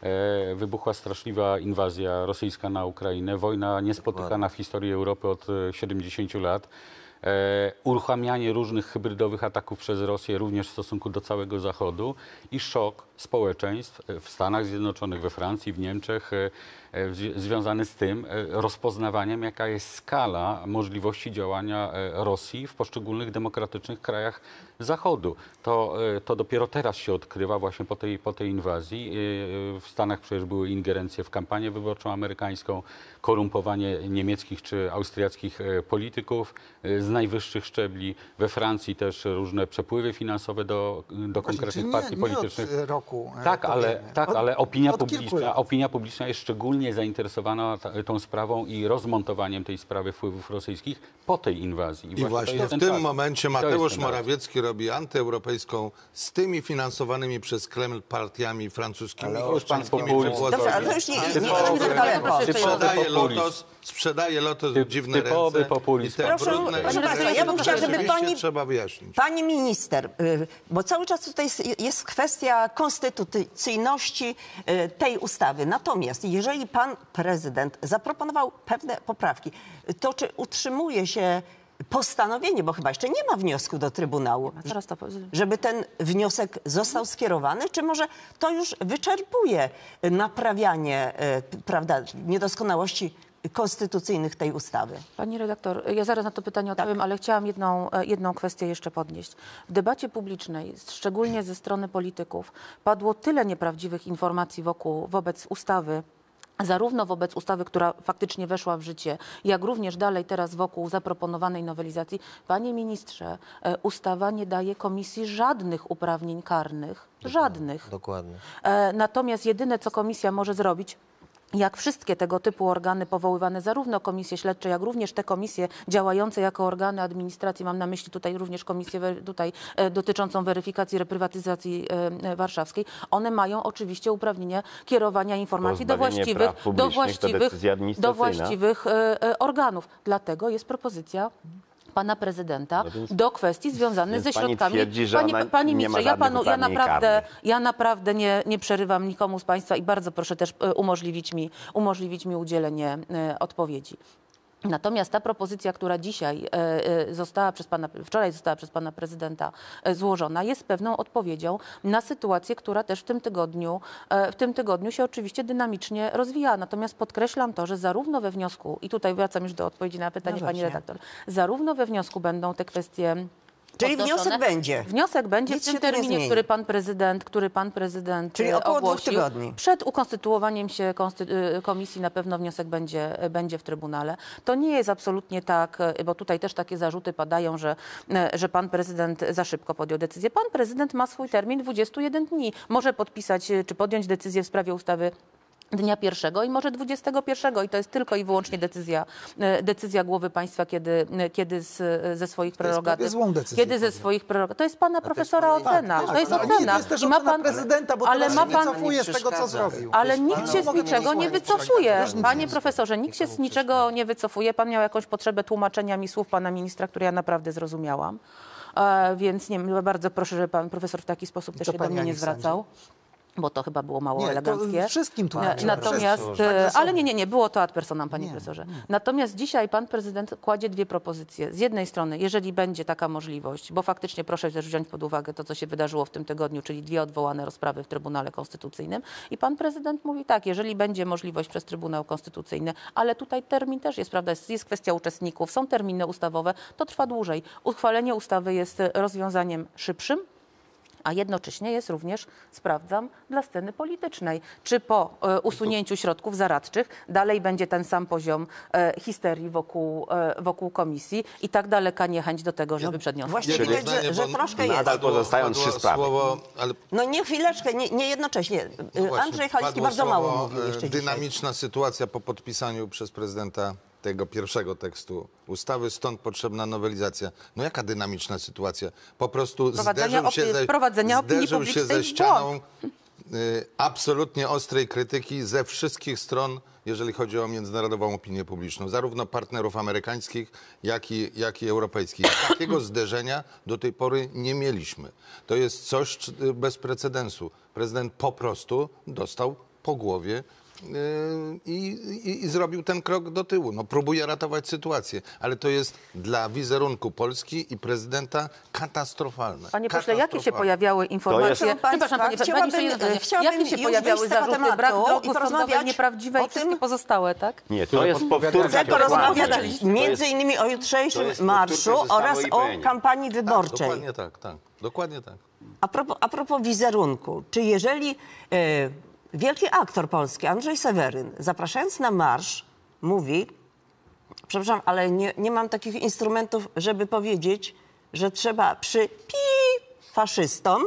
e, wybuchła straszliwa inwazja rosyjska na Ukrainę, wojna niespotykana w historii Europy od e, siedemdziesięciu lat. E, uruchamianie różnych hybrydowych ataków przez Rosję również w stosunku do całego Zachodu i szok społeczeństw w Stanach Zjednoczonych, we Francji, w Niemczech e, e, zwi- związany z tym e, rozpoznawaniem, jaka jest skala możliwości działania e, Rosji w poszczególnych demokratycznych krajach Zachodu. To, e, to dopiero teraz się odkrywa właśnie po tej, po tej inwazji. E, W Stanach przecież były ingerencje w kampanię wyborczą amerykańską, korumpowanie niemieckich czy austriackich e, polityków e, z najwyższych szczebli. We Francji też różne przepływy finansowe do, do konkretnych Czyli nie- znaczy, nie no, partii od politycznych. roku, e, Tak, to ale, wiemy. tak Od- ale opinia, od kilku publiczna, lat. opinia publiczna jest szczególnie zainteresowana ta, tą sprawą i rozmontowaniem tej sprawy wpływów rosyjskich po tej inwazji. I to właśnie jest w ten tym czas. momencie I to jest Mateusz ten czas. Morawiecki robi antyeuropejską z tymi finansowanymi przez Kreml partiami francuskimi. Ale i już pan austriackimi, populizm. czy Dobrze, ale to już nie, nie, nie idźmy tak daleko. Typowy Sprzedaje populizm. Lotos, sprzedaje Lotos Typ- w dziwne typowy ręce. populizm. I te Proszę, brudne proszę interesy państwa, ja bym chciała, żeby rzeczywiście pani- trzeba wyjaśnić. Pani minister, y, bo cały czas tutaj jest- jest kwestia konstytucyjności y, tej ustawy. Natomiast jeżeli pan prezydent zaproponował pewne poprawki, to czy utrzymuje się postanowienie, bo chyba jeszcze nie ma wniosku do Trybunału, Zaraz to... żeby ten wniosek został skierowany, czy może to już wyczerpuje naprawianie y, prawda, niedoskonałości konstytucyjnych tej ustawy? Pani redaktor, ja zaraz na to pytanie odpowiem, ale chciałam jedną, e, jedną kwestię jeszcze podnieść. W debacie publicznej, szczególnie ze strony polityków, padło tyle nieprawdziwych informacji wokół, wobec ustawy, zarówno wobec ustawy, która faktycznie weszła w życie, jak również dalej teraz wokół zaproponowanej nowelizacji. Panie ministrze, e, ustawa nie daje komisji żadnych uprawnień karnych. Żadnych. Dokładnie. E, Natomiast jedyne, co komisja może zrobić, jak wszystkie tego typu organy powoływane, zarówno komisje śledcze, jak również te komisje działające jako organy administracji, mam na myśli tutaj również komisję we- tutaj, e, dotyczącą weryfikacji reprywatyzacji e, e, warszawskiej, one mają oczywiście uprawnienie kierowania informacji do Pozbawienie właściwych, praw publicznych do to właściwych, decyzja do administracyjna. właściwych e, e, organów. Dlatego jest propozycja pana prezydenta No więc- do kwestii związanych więc ze pani środkami. twierdzi, że ona panie nie ma ministrze, ja, żadnych panu, ja uprawnień naprawdę, karnych. ja naprawdę nie, nie przerywam nikomu z państwa i bardzo proszę też e, umożliwić mi, umożliwić mi udzielenie e, odpowiedzi. Natomiast ta propozycja, która dzisiaj e, e, została przez pana, wczoraj została przez pana prezydenta e, złożona, jest pewną odpowiedzią na sytuację, która też w tym tygodniu, e, w tym tygodniu się oczywiście dynamicznie rozwijała. Natomiast podkreślam to, że zarówno we wniosku, i tutaj wracam już do odpowiedzi na pytanie No pani właśnie. redaktor, zarówno we wniosku będą te kwestie Czyli podnoszone. wniosek będzie. Wniosek będzie Nic w się tym tu nie terminie, zmieni. który pan prezydent, który pan prezydent Czyli e, około dwóch ogłosił. tygodni. Przed ukonstytuowaniem się konsty- y, komisji na pewno wniosek będzie, y, będzie w Trybunale. To nie jest absolutnie tak, y, bo tutaj też takie zarzuty padają, że, y, że pan prezydent za szybko podjął decyzję. Pan prezydent ma swój termin dwadzieścia jeden dni. Może podpisać y, czy podjąć decyzję w sprawie ustawy dnia pierwszego i może dwudziestego pierwszego i to jest tylko i wyłącznie decyzja, e, decyzja głowy państwa, kiedy, e, kiedy z, ze swoich prerogatyw. prawie złą decyzją, Kiedy ze powiem. swoich prerogatyw. To jest pana profesora pana- ocena. Tak, to jest no, nie, ocena. to jest też I ma ocena pan, prezydenta, bo ale teraz ma się pan, wycofuje z tego, co przeszkadza. zrobił. ale nikt pana się z mogę niczego nie mówić, wycofuje. Już nic Panie nie profesorze, nikt się z niczego nie wycofuje. Pan miał jakąś potrzebę tłumaczenia mi słów pana ministra, które ja naprawdę zrozumiałam. E, więc nie wiem, bardzo proszę, żeby pan profesor w taki sposób też co się do pani mnie nie Ani zwracał. bo to chyba było mało Nie, to eleganckie. wszystkim tłumaczę. Natomiast, Profesor, ale nie, nie, nie, było to ad personam, panie Nie, profesorze. Natomiast dzisiaj pan prezydent kładzie dwie propozycje. Z jednej strony, jeżeli będzie taka możliwość, bo faktycznie proszę też wziąć pod uwagę to, co się wydarzyło w tym tygodniu, czyli dwie odwołane rozprawy w Trybunale Konstytucyjnym i pan prezydent mówi tak, jeżeli będzie możliwość przez Trybunał Konstytucyjny, ale tutaj termin też jest, prawda, jest, jest kwestia uczestników, są terminy ustawowe, to trwa dłużej. Uchwalenie ustawy jest rozwiązaniem szybszym, a jednocześnie jest również, sprawdzam, dla sceny politycznej. Czy po e, usunięciu środków zaradczych dalej będzie ten sam poziom e, histerii wokół, e, wokół komisji i tak daleka niechęć do tego, żeby przed nią Właśnie stanąć? widać, że, że bo troszkę jest. nadal pozostają trzy sprawy. Słowo, ale No nie chwileczkę, nie, nie jednocześnie. No właśnie, Andrzej Halicki padło bardzo mało słowo, mówił e, jeszcze dzisiaj. Dynamiczna sytuacja po podpisaniu przez prezydenta tego pierwszego tekstu ustawy, stąd potrzebna nowelizacja. No jaka dynamiczna sytuacja? Po prostu Wprowadzenia zderzył się opi- ze, wprowadzenia opinii zderzył się publicznej ze w ścianą y, absolutnie ostrej krytyki ze wszystkich stron, jeżeli chodzi o międzynarodową opinię publiczną, zarówno partnerów amerykańskich, jak i, jak i europejskich. Takiego zderzenia do tej pory nie mieliśmy. To jest coś czy- bez precedensu. Prezydent po prostu dostał po głowie i, i, i zrobił ten krok do tyłu. No, próbuje ratować sytuację, ale to jest dla wizerunku Polski i prezydenta katastrofalne. Panie pośle, jakie się Katastrofalne. pojawiały informacje? Proszę państwa, Przepraszam, panie, chciałabym- pani jeszcze jedno zdanie. chciałabym Jakie się już pojawiały wyjść z tego zarzuty? tematu Brak i drogi sądowej, porozmawiać nieprawdziwe o i wszystkie tym- pozostałe, tak? Nie, to jest powtórka Chcę dokładnie. porozmawiać między jest- innymi o to jutrzejszym jest marszu powtórka zestawu oraz I o P N. kampanii Tak, wyborczej. dokładnie tak, tak. Dokładnie tak. A propos, a propos wizerunku, czy jeżeli e, wielki aktor polski Andrzej Seweryn, zapraszając na marsz, mówi, przepraszam, ale nie, nie mam takich instrumentów, żeby powiedzieć, że trzeba przy pi faszystom,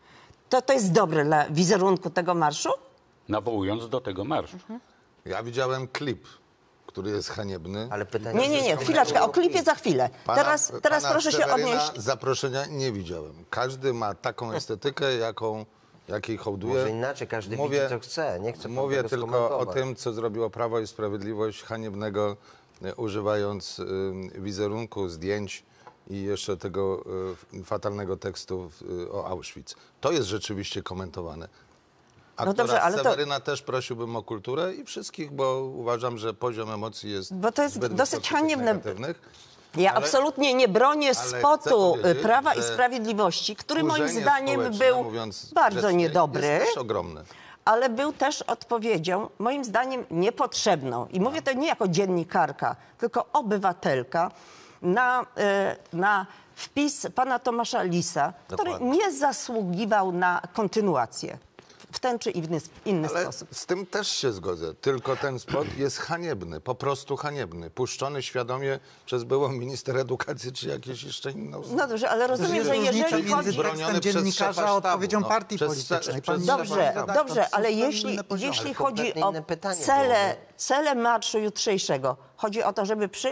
to to jest dobre dla wizerunku tego marszu? Nawołując do tego marszu. Ja widziałem klip, który jest haniebny. Ale pytanie, Nie, nie, nie, chwileczkę, o klipie za chwilę. Pana- Teraz, teraz pana proszę się Seweryna odnieść. Zaproszenia nie widziałem. Każdy ma taką estetykę, jaką, jakiej hołduje. Może inaczej, każdy widzi, co chce. Nie chce pan Mówię tego tylko o skomentować. tym, co zrobiło Prawo i Sprawiedliwość haniebnego, e, używając y, wizerunku, zdjęć i jeszcze tego y, fatalnego tekstu y, o Auschwitz. To jest rzeczywiście komentowane. Aktora dobrze, ale to- Seweryna też prosiłbym o kulturę i wszystkich, bo uważam, że poziom emocji jest Bo to jest zbyt dosyć wysoki, tych haniebne. negatywnych. Ja Ale- absolutnie nie bronię chcę spotu powiedzieć, Prawa i że Sprawiedliwości, który moim Wkurzenie zdaniem społeczne, był mówiąc bardzo grzecznie, niedobry, jest też ogromne. ale był też odpowiedzią, moim zdaniem, niepotrzebną. I mówię to nie jako dziennikarka, tylko obywatelka na, e, na wpis pana Tomasza Lisa, który Dokładnie. nie zasługiwał na kontynuację w ten czy inny, inny Ale sposób. z tym też się zgodzę, tylko ten spot jest haniebny, po prostu haniebny. Puszczony świadomie przez byłą minister edukacji czy jakieś jeszcze inną osobę. No dobrze, ale rozumiem, Jest że różnica jeżeli między chodzi... broniony tekstem przez dziennikarza szefa a sztabu, odpowiedzią no. partii Przez- politycznej. przez Pani szefa Dobrze, sztabu. dobrze, ale zupełnie jeśli, inny poziom. jeśli Ale chodzi kompletnie o inne pytanie cele, było, cele marszu jutrzejszego, chodzi o to, żeby przy...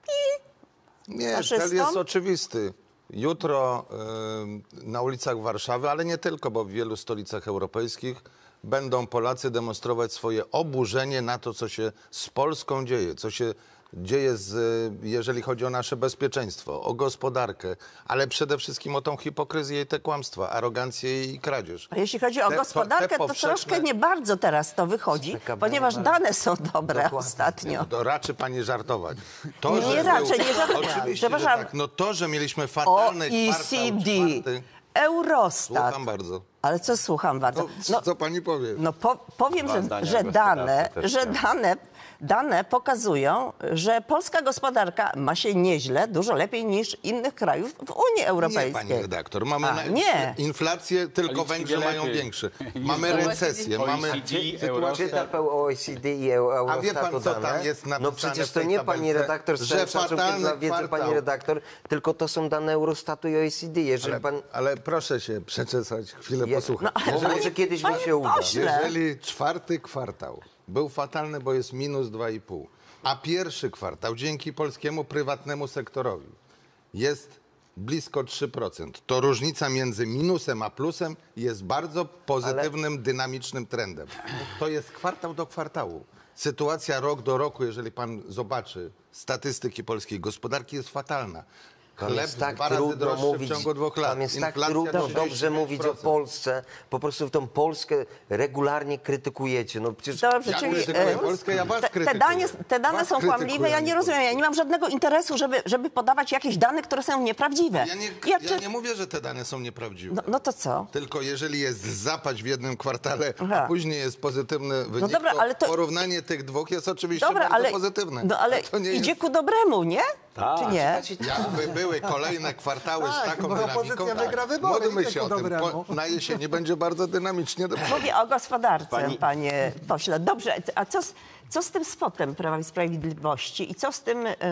Nie, Faszystom? cel jest oczywisty. Jutro y, na ulicach Warszawy, ale nie tylko, bo w wielu stolicach europejskich będą Polacy demonstrować swoje oburzenie na to, co się z Polską dzieje, co się dzieje, z, y, jeżeli chodzi o nasze bezpieczeństwo, o gospodarkę, ale przede wszystkim o tą hipokryzję i te kłamstwa, arogancję i kradzież. A jeśli chodzi o Te- gospodarkę, te to powszechne- troszkę nie bardzo teraz to wychodzi, P K B ponieważ bardzo- dane są dobre Dokładnie. ostatnio. To raczy pani żartować. To, Nie, że raczej był- nie żartuję. Oczywiście, że Przepraszam. tak. No to, że mieliśmy O fatalny E C kwartał D, czwarty, Eurostat. słucham bardzo. Ale co słucham bardzo? No, No, co pani powie? no po, powiem, Dwa że, zdania że gospodarcze dane, też że chciałem. dane, dane pokazują, że polska gospodarka ma się nieźle, dużo lepiej niż innych krajów w Unii Nie, Europejskiej. pani redaktor. Mamy A, na, nie. inflację, tylko Ale Węgrzy lepiej. mają większe. Mamy O E C D, recesję, O E C D, mamy Eurostat. sytuację... Czyta peł O E C D i Eurostatu A wie pan, co dane? tam jest napisane No przecież w to tej nie tabelce? pani redaktor, z Że całym szacunkiem fatalny dla wiedzy kwartał. pani redaktor, tylko to są dane Eurostatu i O E C D. Jeżeli Ale, pan... ale proszę się przeczesać, chwilę Je- posłuchać. No, ale może kiedyś mi panie się uda. pośle. Jeżeli czwarty kwartał był fatalny, bo jest minus dwa i pół, a pierwszy kwartał dzięki polskiemu prywatnemu sektorowi jest blisko trzy procent, to różnica między minusem a plusem jest bardzo pozytywnym, dynamicznym trendem. To jest kwartał do kwartału. Sytuacja rok do roku, jeżeli pan zobaczy statystyki polskiej gospodarki, jest fatalna. Tam Chleb jest tak dwa razy trudno droższy mówić, w ciągu dwóch lat. tam jest tak Inflacja trudno trzydzieści dobrze dziewięć mówić o procent. Polsce. Po prostu tą Polskę regularnie krytykujecie. No przecież Dobrze, Ja czyli krytykuję e, Polskę, ja was te, te krytykuję. dane, te dane Was są krytykuję, kłamliwe, ja a nie nie rozumiem, ja Polskę. nie mam żadnego interesu, żeby, żeby podawać jakieś dane, które są nieprawdziwe. Ja nie, Ja ja czy- nie mówię, że te dane są nieprawdziwe. no, no to co? Tylko jeżeli jest zapaść w jednym kwartale, Aha. a później jest pozytywny wynik, dobra, to, ale to- porównanie tych dwóch jest oczywiście Dobra, bardzo ale, pozytywne. no, ale A to nie idzie jest... ku dobremu, nie? Tak. Czy nie? Jakby były kolejne kwartały z Tak, taką bo dynamiką, opozycja wygra wybory, módlmy idzie się ku o tym. dobremu. Po, na jesieni będzie bardzo dynamicznie. Do przodu. Mówię o gospodarce, Pani- panie pośle. Dobrze, a co z, co z tym spotem Prawa i Sprawiedliwości i co z tym, y,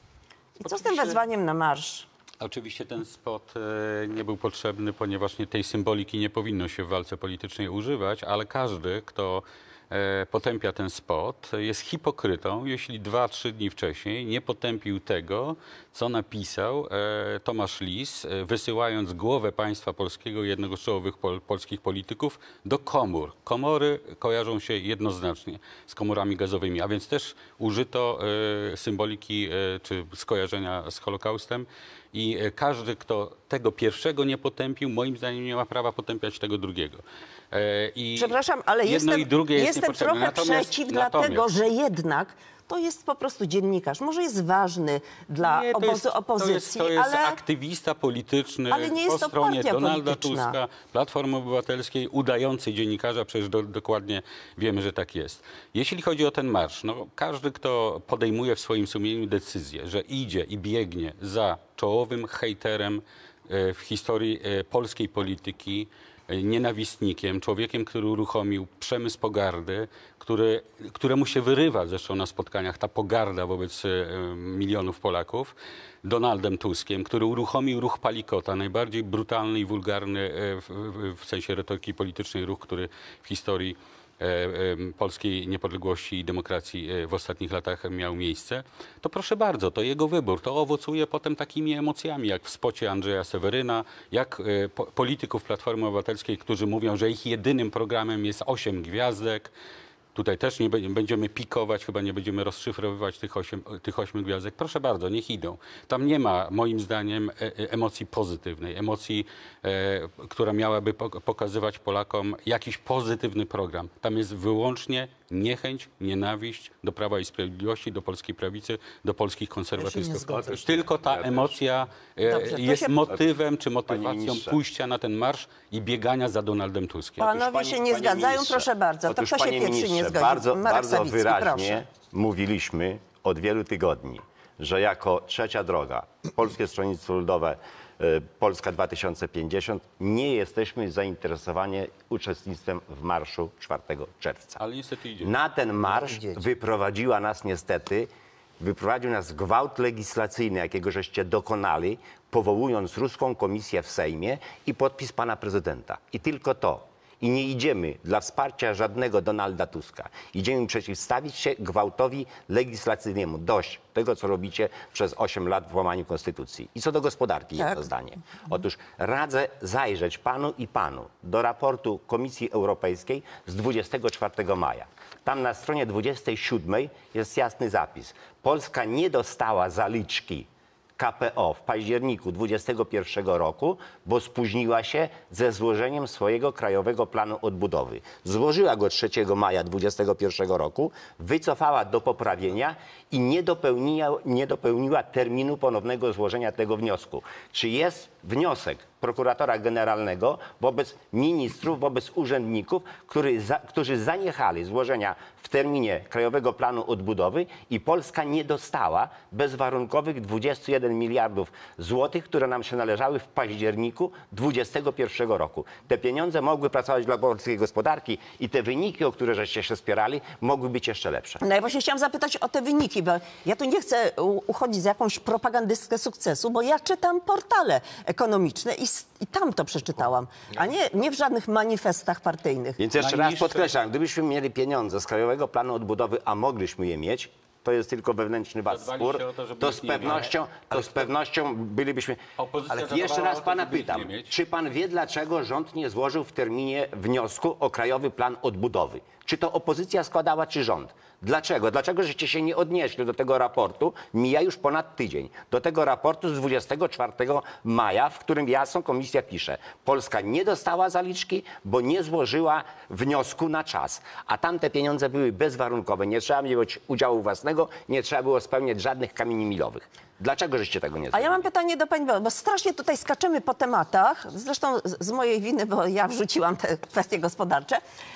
i co z tym Oczywiście- wezwaniem na marsz? Oczywiście ten spot e, nie był potrzebny, ponieważ nie, tej symboliki nie powinno się w walce politycznej używać, ale każdy, kto e, potępia ten spot, jest hipokrytą, jeśli dwa, trzy dni wcześniej nie potępił tego, co napisał e, Tomasz Lis, e, wysyłając głowę państwa polskiego, jednego z czołowych pol, polskich polityków, do komór. Komory kojarzą się jednoznacznie z komórami gazowymi, a więc też użyto e, symboliki e, czy skojarzenia z Holokaustem. I e, każdy, kto tego pierwszego nie potępił, moim zdaniem nie ma prawa potępiać tego drugiego. E, i Przepraszam, ale jedno jestem, i drugie jest jestem niepotrzebne. trochę Natomiast- przeciw, natomiast- dlatego że jednak to jest po prostu dziennikarz. Może jest ważny dla Nie, to obozu jest- to opozycji, jest, to jest ale... aktywista polityczny Ale nie jest po to stronie partia Donalda polityczna. Tuska, Platformy Obywatelskiej, udający dziennikarza, przecież do, dokładnie wiemy, że tak jest. Jeśli chodzi o ten marsz, no, każdy, kto podejmuje w swoim sumieniu decyzję, że idzie i biegnie za czołowym hejterem e, w historii e, polskiej polityki, e, nienawistnikiem, człowiekiem, który uruchomił przemysł pogardy, który, któremu się wyrywa zresztą na spotkaniach ta pogarda wobec e, milionów Polaków, Donaldem Tuskiem, który uruchomił ruch Palikota, najbardziej brutalny i wulgarny e, w, w, w sensie retoryki politycznej ruch, który w historii e, e, polskiej niepodległości i demokracji e, w ostatnich latach miał miejsce, to proszę bardzo, to jego wybór. To owocuje potem takimi emocjami, jak w spocie Andrzeja Seweryna, jak e, po, polityków Platformy Obywatelskiej, którzy mówią, że ich jedynym programem jest osiem gwiazdek. Tutaj też nie be- będziemy pikować, chyba nie będziemy rozszyfrowywać tych, osiem, tych ośmiu gwiazdek. Proszę bardzo, niech idą. Tam nie ma, moim zdaniem, e- e- emocji pozytywnej, emocji, e, która miałaby pok- pokazywać Polakom jakiś pozytywny program. Tam jest wyłącznie niechęć, nienawiść do Prawa i Sprawiedliwości, do polskiej prawicy, do polskich konserwatystów. zgodzę. Tylko ta emocja e, Dobrze, to jest się- motywem czy motywacją ministrze. pójścia na ten marsz i biegania za Donaldem Tuskiem. Panowie Pani- się nie panie zgadzają, ministrze, proszę bardzo. To otóż, kto się panie pierwszy nie ministrze, zgodzi? Bardzo, Marek bardzo Sawicki, wyraźnie proszę. mówiliśmy od wielu tygodni, że jako trzecia droga, Polskie Stronnictwo Ludowe, y, Polska dwa tysiące pięćdziesiąt, nie jesteśmy zainteresowani uczestnictwem w marszu czwartego czerwca. Ale niestety idzie. Na ten marsz Idziecie. wyprowadziła nas niestety, wyprowadził nas gwałt legislacyjny, jakiego żeście dokonali, powołując ruską komisję w Sejmie i podpis pana prezydenta. I tylko to. I nie idziemy dla wsparcia żadnego Donalda Tuska. Idziemy przeciwstawić się gwałtowi legislacyjnemu. Dość tego, co robicie przez osiem lat w łamaniu konstytucji. I co do gospodarki, Tak. jedno zdanie. Otóż radzę zajrzeć panu i panu do raportu Komisji Europejskiej z dwudziestego czwartego maja. Tam na stronie dwudziestej siódmej jest jasny zapis. Polska nie dostała zaliczki K P O w październiku dwudziestego pierwszego roku, bo spóźniła się ze złożeniem swojego Krajowego Planu Odbudowy. Złożyła go trzeciego maja dwudziestego pierwszego roku, wycofała do poprawienia i nie dopełniła, nie dopełniła terminu ponownego złożenia tego wniosku. Czy jest wniosek prokuratora generalnego wobec ministrów, wobec urzędników, który za, którzy zaniechali złożenia w terminie Krajowego Planu Odbudowy i Polska nie dostała bezwarunkowych dwudziestu jeden miliardów złotych, które nam się należały w październiku dwudziestego pierwszego roku. Te pieniądze mogły pracować dla polskiej gospodarki i te wyniki, o które żeście się spierali, mogły być jeszcze lepsze. No ja właśnie chciałam zapytać o te wyniki, bo ja tu nie chcę u- uchodzić za jakąś propagandystkę sukcesu, bo ja czytam portale ekonomiczne i, s- i tam to przeczytałam, a nie, nie w żadnych manifestach partyjnych. Więc jeszcze raz Najniższe- podkreślam, gdybyśmy mieli pieniądze z Krajowego Planu Odbudowy, a mogliśmy je mieć, to jest tylko wewnętrzny wasz Zadbaliście spór, o to, żeby to ich z nie pewnością, to z pewnością bylibyśmy... Opozycja Ale zadbała jeszcze o raz to, pana żeby ich pytam, nie mieć. czy pan wie, dlaczego rząd nie złożył w terminie wniosku o Krajowy Plan Odbudowy? Czy to opozycja składała, czy rząd? Dlaczego? Dlaczego żeście się nie odnieśli do tego raportu? Mija już ponad tydzień. Do tego raportu z dwudziestego czwartego maja, w którym jasno komisja pisze: Polska nie dostała zaliczki, bo nie złożyła wniosku na czas. A tamte pieniądze były bezwarunkowe. Nie trzeba mieć udziału własnego, nie trzeba było spełniać żadnych kamieni milowych. Dlaczego żeście tego nie A zrobili? ja mam pytanie do pani, bo strasznie tutaj skaczemy po tematach, zresztą z, z mojej winy, bo ja wrzuciłam te kwestie gospodarcze.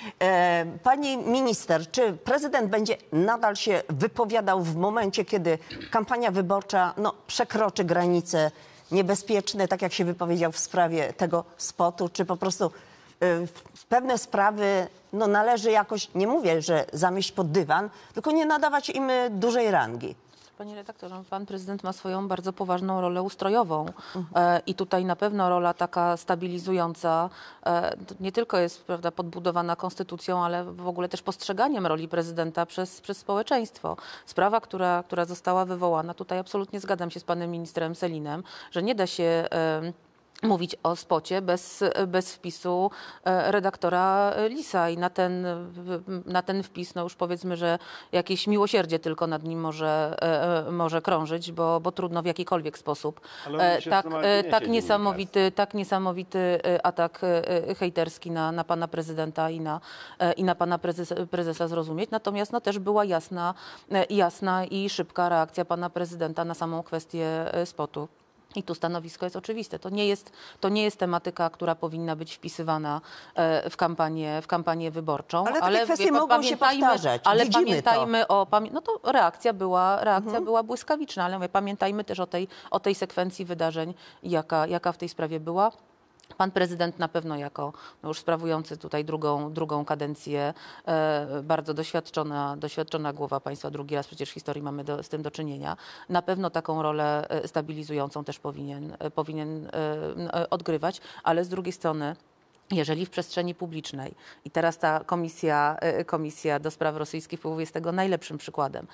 E, pani minister, czy prezydent będzie nadal się wypowiadał w momencie, kiedy kampania wyborcza no, przekroczy granice niebezpieczne, tak jak się wypowiedział w sprawie tego spotu, czy po prostu e, pewne sprawy no, należy jakoś, nie mówię, że zamieść pod dywan, tylko nie nadawać im dużej rangi? Panie redaktorze, pan prezydent ma swoją bardzo poważną rolę ustrojową e, i tutaj na pewno rola taka stabilizująca e, nie tylko jest, prawda, podbudowana konstytucją, ale w ogóle też postrzeganiem roli prezydenta przez, przez społeczeństwo. Sprawa, która, która została wywołana, tutaj absolutnie zgadzam się z panem ministrem Sellinem, że nie da się e, mówić o spocie bez, bez wpisu e, redaktora Lisa i na ten, na ten wpis, no już powiedzmy, że jakieś miłosierdzie tylko nad nim może, e, może krążyć, bo, bo trudno w jakikolwiek sposób Ale on e, się tak, na e, marginesie tak, niesamowity, tak niesamowity e, atak e, hejterski na, na pana prezydenta i na, e, i na pana prezes, prezesa zrozumieć. Natomiast no, też była jasna, e, jasna i szybka reakcja pana prezydenta na samą kwestię e, spotu. I tu stanowisko jest oczywiste. To nie jest, to nie jest tematyka, która powinna być wpisywana e, w kampanię, w kampanię wyborczą. Ale takie kwestie pan, mogą się powtarzać. Ale Widzimy pamiętajmy o... Pamię no to reakcja była, reakcja mhm. była błyskawiczna, ale mówię, pamiętajmy też o tej, o tej sekwencji wydarzeń, jaka, jaka w tej sprawie była. Pan prezydent na pewno jako no już sprawujący tutaj drugą, drugą kadencję, e, bardzo doświadczona, doświadczona głowa państwa, drugi raz przecież w historii mamy do, z tym do czynienia, na pewno taką rolę stabilizującą też powinien, powinien e, odgrywać, ale z drugiej strony, jeżeli w przestrzeni publicznej, i teraz ta komisja, komisja do spraw rosyjskich wpływów jest tego najlepszym przykładem,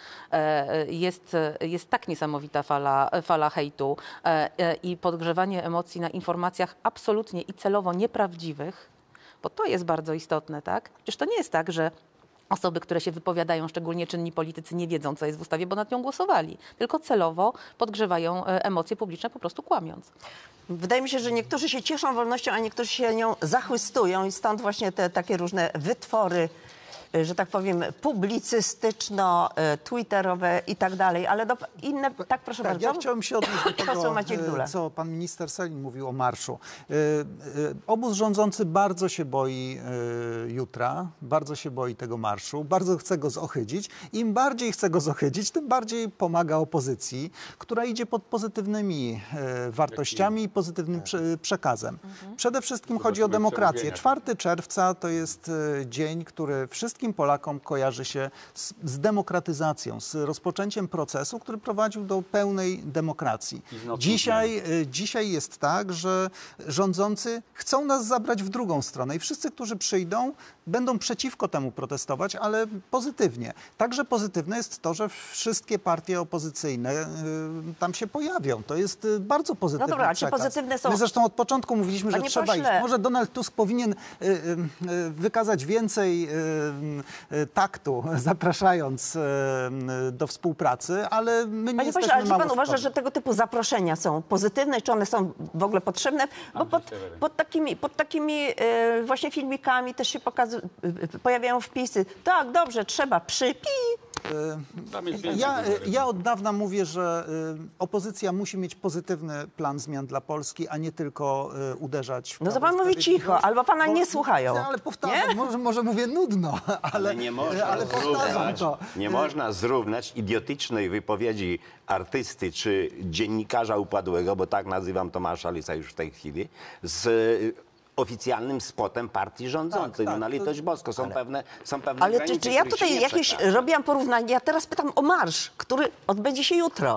jest, jest tak niesamowita fala, fala hejtu i podgrzewanie emocji na informacjach absolutnie i celowo nieprawdziwych, bo to jest bardzo istotne, tak? Przecież to nie jest tak, że osoby, które się wypowiadają, szczególnie czynni politycy, nie wiedzą, co jest w ustawie, bo nad nią głosowali, tylko celowo podgrzewają emocje publiczne, po prostu kłamiąc. Wydaje mi się, że niektórzy się cieszą wolnością, a niektórzy się nią zachwystują i stąd właśnie te takie różne wytwory, że tak powiem, publicystyczno-twitterowe i tak dalej, ale do, inne, tak proszę Tak, bardzo. ja chciałem się odnieść do Poseł tego, Maciek Dula. co pan minister Sellin mówił o marszu. Y, y, Obóz rządzący bardzo się boi y, jutra, bardzo się boi tego marszu, bardzo chce go zohydzić. Im bardziej chce go zohydzić, tym bardziej pomaga opozycji, która idzie pod pozytywnymi y, wartościami i pozytywnym prze, przekazem. Mhm. Przede wszystkim chodzi o demokrację. czwartego czerwca to jest y, dzień, który wszystkim Polakom kojarzy się z, z demokratyzacją, z rozpoczęciem procesu, który prowadził do pełnej demokracji. Dzisiaj, y, dzisiaj jest tak, że rządzący chcą nas zabrać w drugą stronę i wszyscy, którzy przyjdą, będą przeciwko temu protestować, ale pozytywnie. Także pozytywne jest to, że wszystkie partie opozycyjne y, tam się pojawią. To jest y, bardzo pozytywny No dobra, a czy przekaz. pozytywne są- My zresztą od początku mówiliśmy, że Panie trzeba pośle. iść. Może Donald Tusk powinien y, y, y, wykazać więcej y, y, taktu, zapraszając y, y, do współpracy, ale my nie Panie jesteśmy pośle, ale czy pan mało uważa, skłonni. że tego typu zaproszenia są pozytywne, czy one są w ogóle potrzebne? Bo pod, pod takimi, pod takimi e, właśnie filmikami też się pokazu- e, pojawiają wpisy. Tak, dobrze, trzeba przypi. Tam jest więcej Ja, tego. ja od dawna mówię, że y, opozycja musi mieć pozytywny plan zmian dla Polski, a nie tylko y, uderzać w No to Prawo i pan mówi Sprawiedliwość. cicho, albo pana Bo- nie słuchają. Ale powtarzam, może, może mówię nudno, ale, Ale nie można, ale powtarzam zrównać, to. nie można zrównać idiotycznej wypowiedzi artysty czy dziennikarza upadłego, bo tak nazywam Tomasza Lisa już w tej chwili, z y, oficjalnym spotem partii rządzącej. Tak, no na tak, litość boską. Są pewne, są pewne Ale czy, granice, czy ja których się tutaj nie jakieś przekracza. robiłam porównanie? Ja teraz pytam o marsz, który odbędzie się jutro.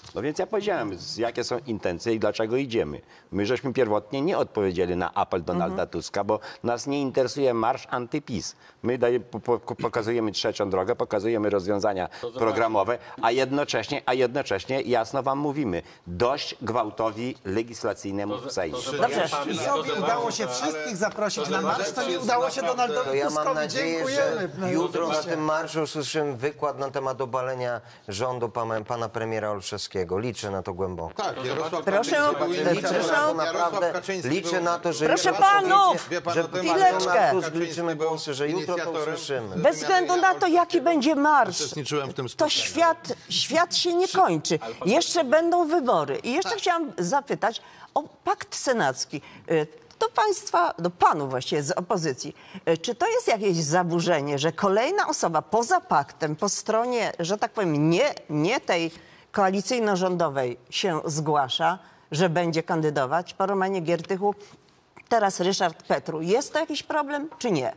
No więc ja powiedziałem, z- jakie są intencje i dlaczego idziemy. My żeśmy pierwotnie nie odpowiedzieli na apel Donalda Tuska, bo nas nie interesuje marsz antyPiS. My daje, po, po, pokazujemy trzecią drogę, pokazujemy rozwiązania programowe, a jednocześnie, a jednocześnie jasno wam mówimy, dość gwałtowi legislacyjnemu w Sejmie. Dobrze. PiS-owi udało się wszystkich zaprosić na marsz, to nie udało się To Donaldowi ja mam Tuskowi. nadzieję, Dziękujemy. że jutro na tym marszu usłyszymy wykład na temat obalenia rządu pana, pana premiera Olszewskiego. Liczę na to głęboko. Tak, Jarosław Proszę, Kaczyński był proszę. inicjatorem. To Jarosław naprawdę Kaczyński liczę był- na to, że Proszę jutro panów! powiecie, Wie pan że o tym, chwileczkę. Donald Tusk Kaczyński liczymy był głosy, że jutro to inicjatorem usłyszymy. Bez względu na to, jaki będzie marsz, Uczestniczyłem w tym to spotkaniu. świat, świat się nie kończy. Jeszcze będą wybory. I jeszcze chciałam zapytać o pakt senacki. Y, Do państwa, do panów właściwie z opozycji. Y, Czy to jest jakieś zaburzenie, że kolejna osoba poza paktem, po stronie, że tak powiem, nie, nie tej koalicyjno-rządowej się zgłasza, że będzie kandydować po Romanie Giertychu? Teraz Ryszard Petru. Jest to jakiś problem, czy nie?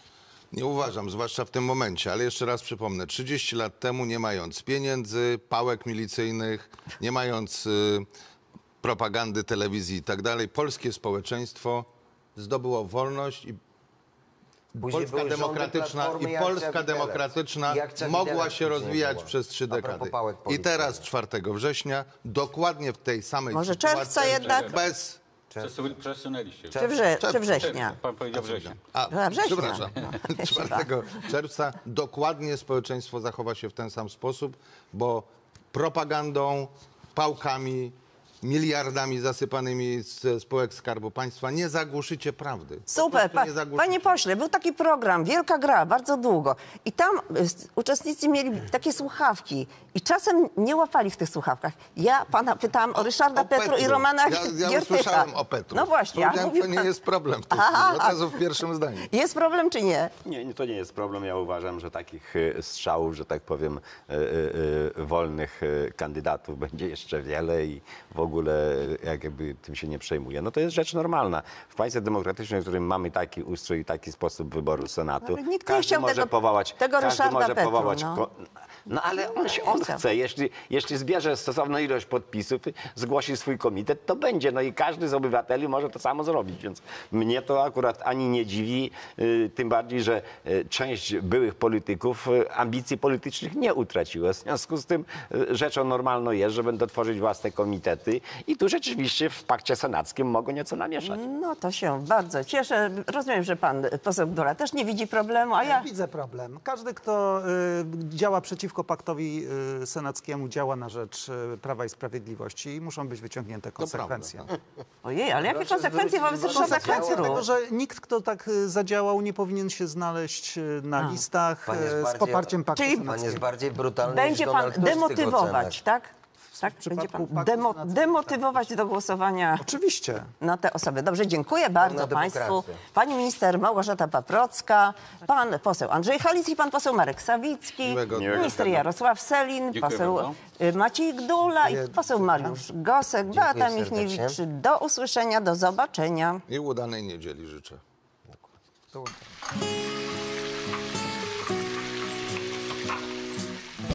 Nie uważam, zwłaszcza w tym momencie, ale jeszcze raz przypomnę, trzydzieści lat temu, nie mając pieniędzy, pałek milicyjnych, nie mając y, propagandy, telewizji i tak dalej, polskie społeczeństwo zdobyło wolność i Później Polska były rządy demokratyczna Platformy i akcja Polska Widelec. demokratyczna I akcja mogła Widelec się później rozwijać była. przez trzy A propos dekady. pałek I policyjnych. teraz czwartego września, dokładnie w tej samej Może sytuacji, czerwca jednak? bez... Przesu- Przesunęliście. Czy, wrze, czy Czerwca. września? Pan powiedział września. A, A, września. przepraszam. czwartego czerwca dokładnie społeczeństwo zachowa się w ten sam sposób, bo propagandą, pałkami, miliardami zasypanymi z spółek Skarbu Państwa nie zagłuszycie prawdy. Po Super. prostu Pa, nie zagłuszycie. panie pośle, był taki program, Wielka Gra, bardzo długo. I tam y, uczestnicy mieli takie słuchawki i czasem nie łapali w tych słuchawkach. Ja pana pytałam o Ryszarda O Petru i Petru. Romana Ja, ja Giertycha. usłyszałem o Petru. No właśnie. a Powiedziałem, mówi to nie pan- jest problem w tej Aha, chwili. Od razu w pierwszym zdaniu. Jest problem czy nie? Nie, nie, to nie jest problem. Ja uważam, że takich e, strzałów, że tak powiem, e, e, e, wolnych e, kandydatów będzie jeszcze wiele i w ogóle e, jakby tym się nie przejmuje. No to jest rzecz normalna. W państwie demokratycznym, w którym mamy taki ustrój i taki sposób wyboru Senatu, Ale nikt nie każdy chciał może tego- powołać, tego każdy Ryszarda może Petru, powołać. no. ko- No ale on, się, on chciał. chce. Jeśli, jeśli zbierze stosowną ilość podpisów, zgłosi swój komitet, to będzie. No i każdy z obywateli może to samo zrobić. Więc mnie to akurat ani nie dziwi, y, tym bardziej, że y, część byłych polityków y, ambicji politycznych nie utraciła. W związku z tym y, rzeczą normalną jest, że będą tworzyć własne komitety i tu rzeczywiście w pakcie senackim mogą nieco namieszać. No to się bardzo cieszę. Rozumiem, że pan poseł Gdula też nie widzi problemu, a ja... Widzę problem. Każdy, kto y, działa przeciwko paktowi y, senackiemu, działa na rzecz y, Prawa i Sprawiedliwości i muszą być wyciągnięte konsekwencje. Ojej, ale jakie Proszę konsekwencje wobec zwrócić Ryszarda uwagę, Konsekwencje Petru? tego, że nikt, kto tak y, zadziałał, nie powinien się znaleźć y, na A. listach Pan jest y, z bardziej- poparciem paktu Czyli- Pan jest senackiego. bardziej brutalny Będzie niż pan Donald Tusk w tych demotywować, ocenach. tak? Tak, będzie przypadku pan paktu demo, senackiego, demotywować do głosowania Oczywiście. na te osoby. Dobrze, dziękuję bardzo Pełna państwu. demokracja. Pani minister Małgorzata Paprocka, pan poseł Andrzej Halicki, pan poseł Marek Sawicki, Miłego dnia. minister Jarosław Selin, Dziękuję poseł bardzo. y, Maciej Gdula i poseł Mariusz Gosek. Beata serdecznie. Michniewicz. Do usłyszenia, do zobaczenia. I udanej niedzieli życzę. To...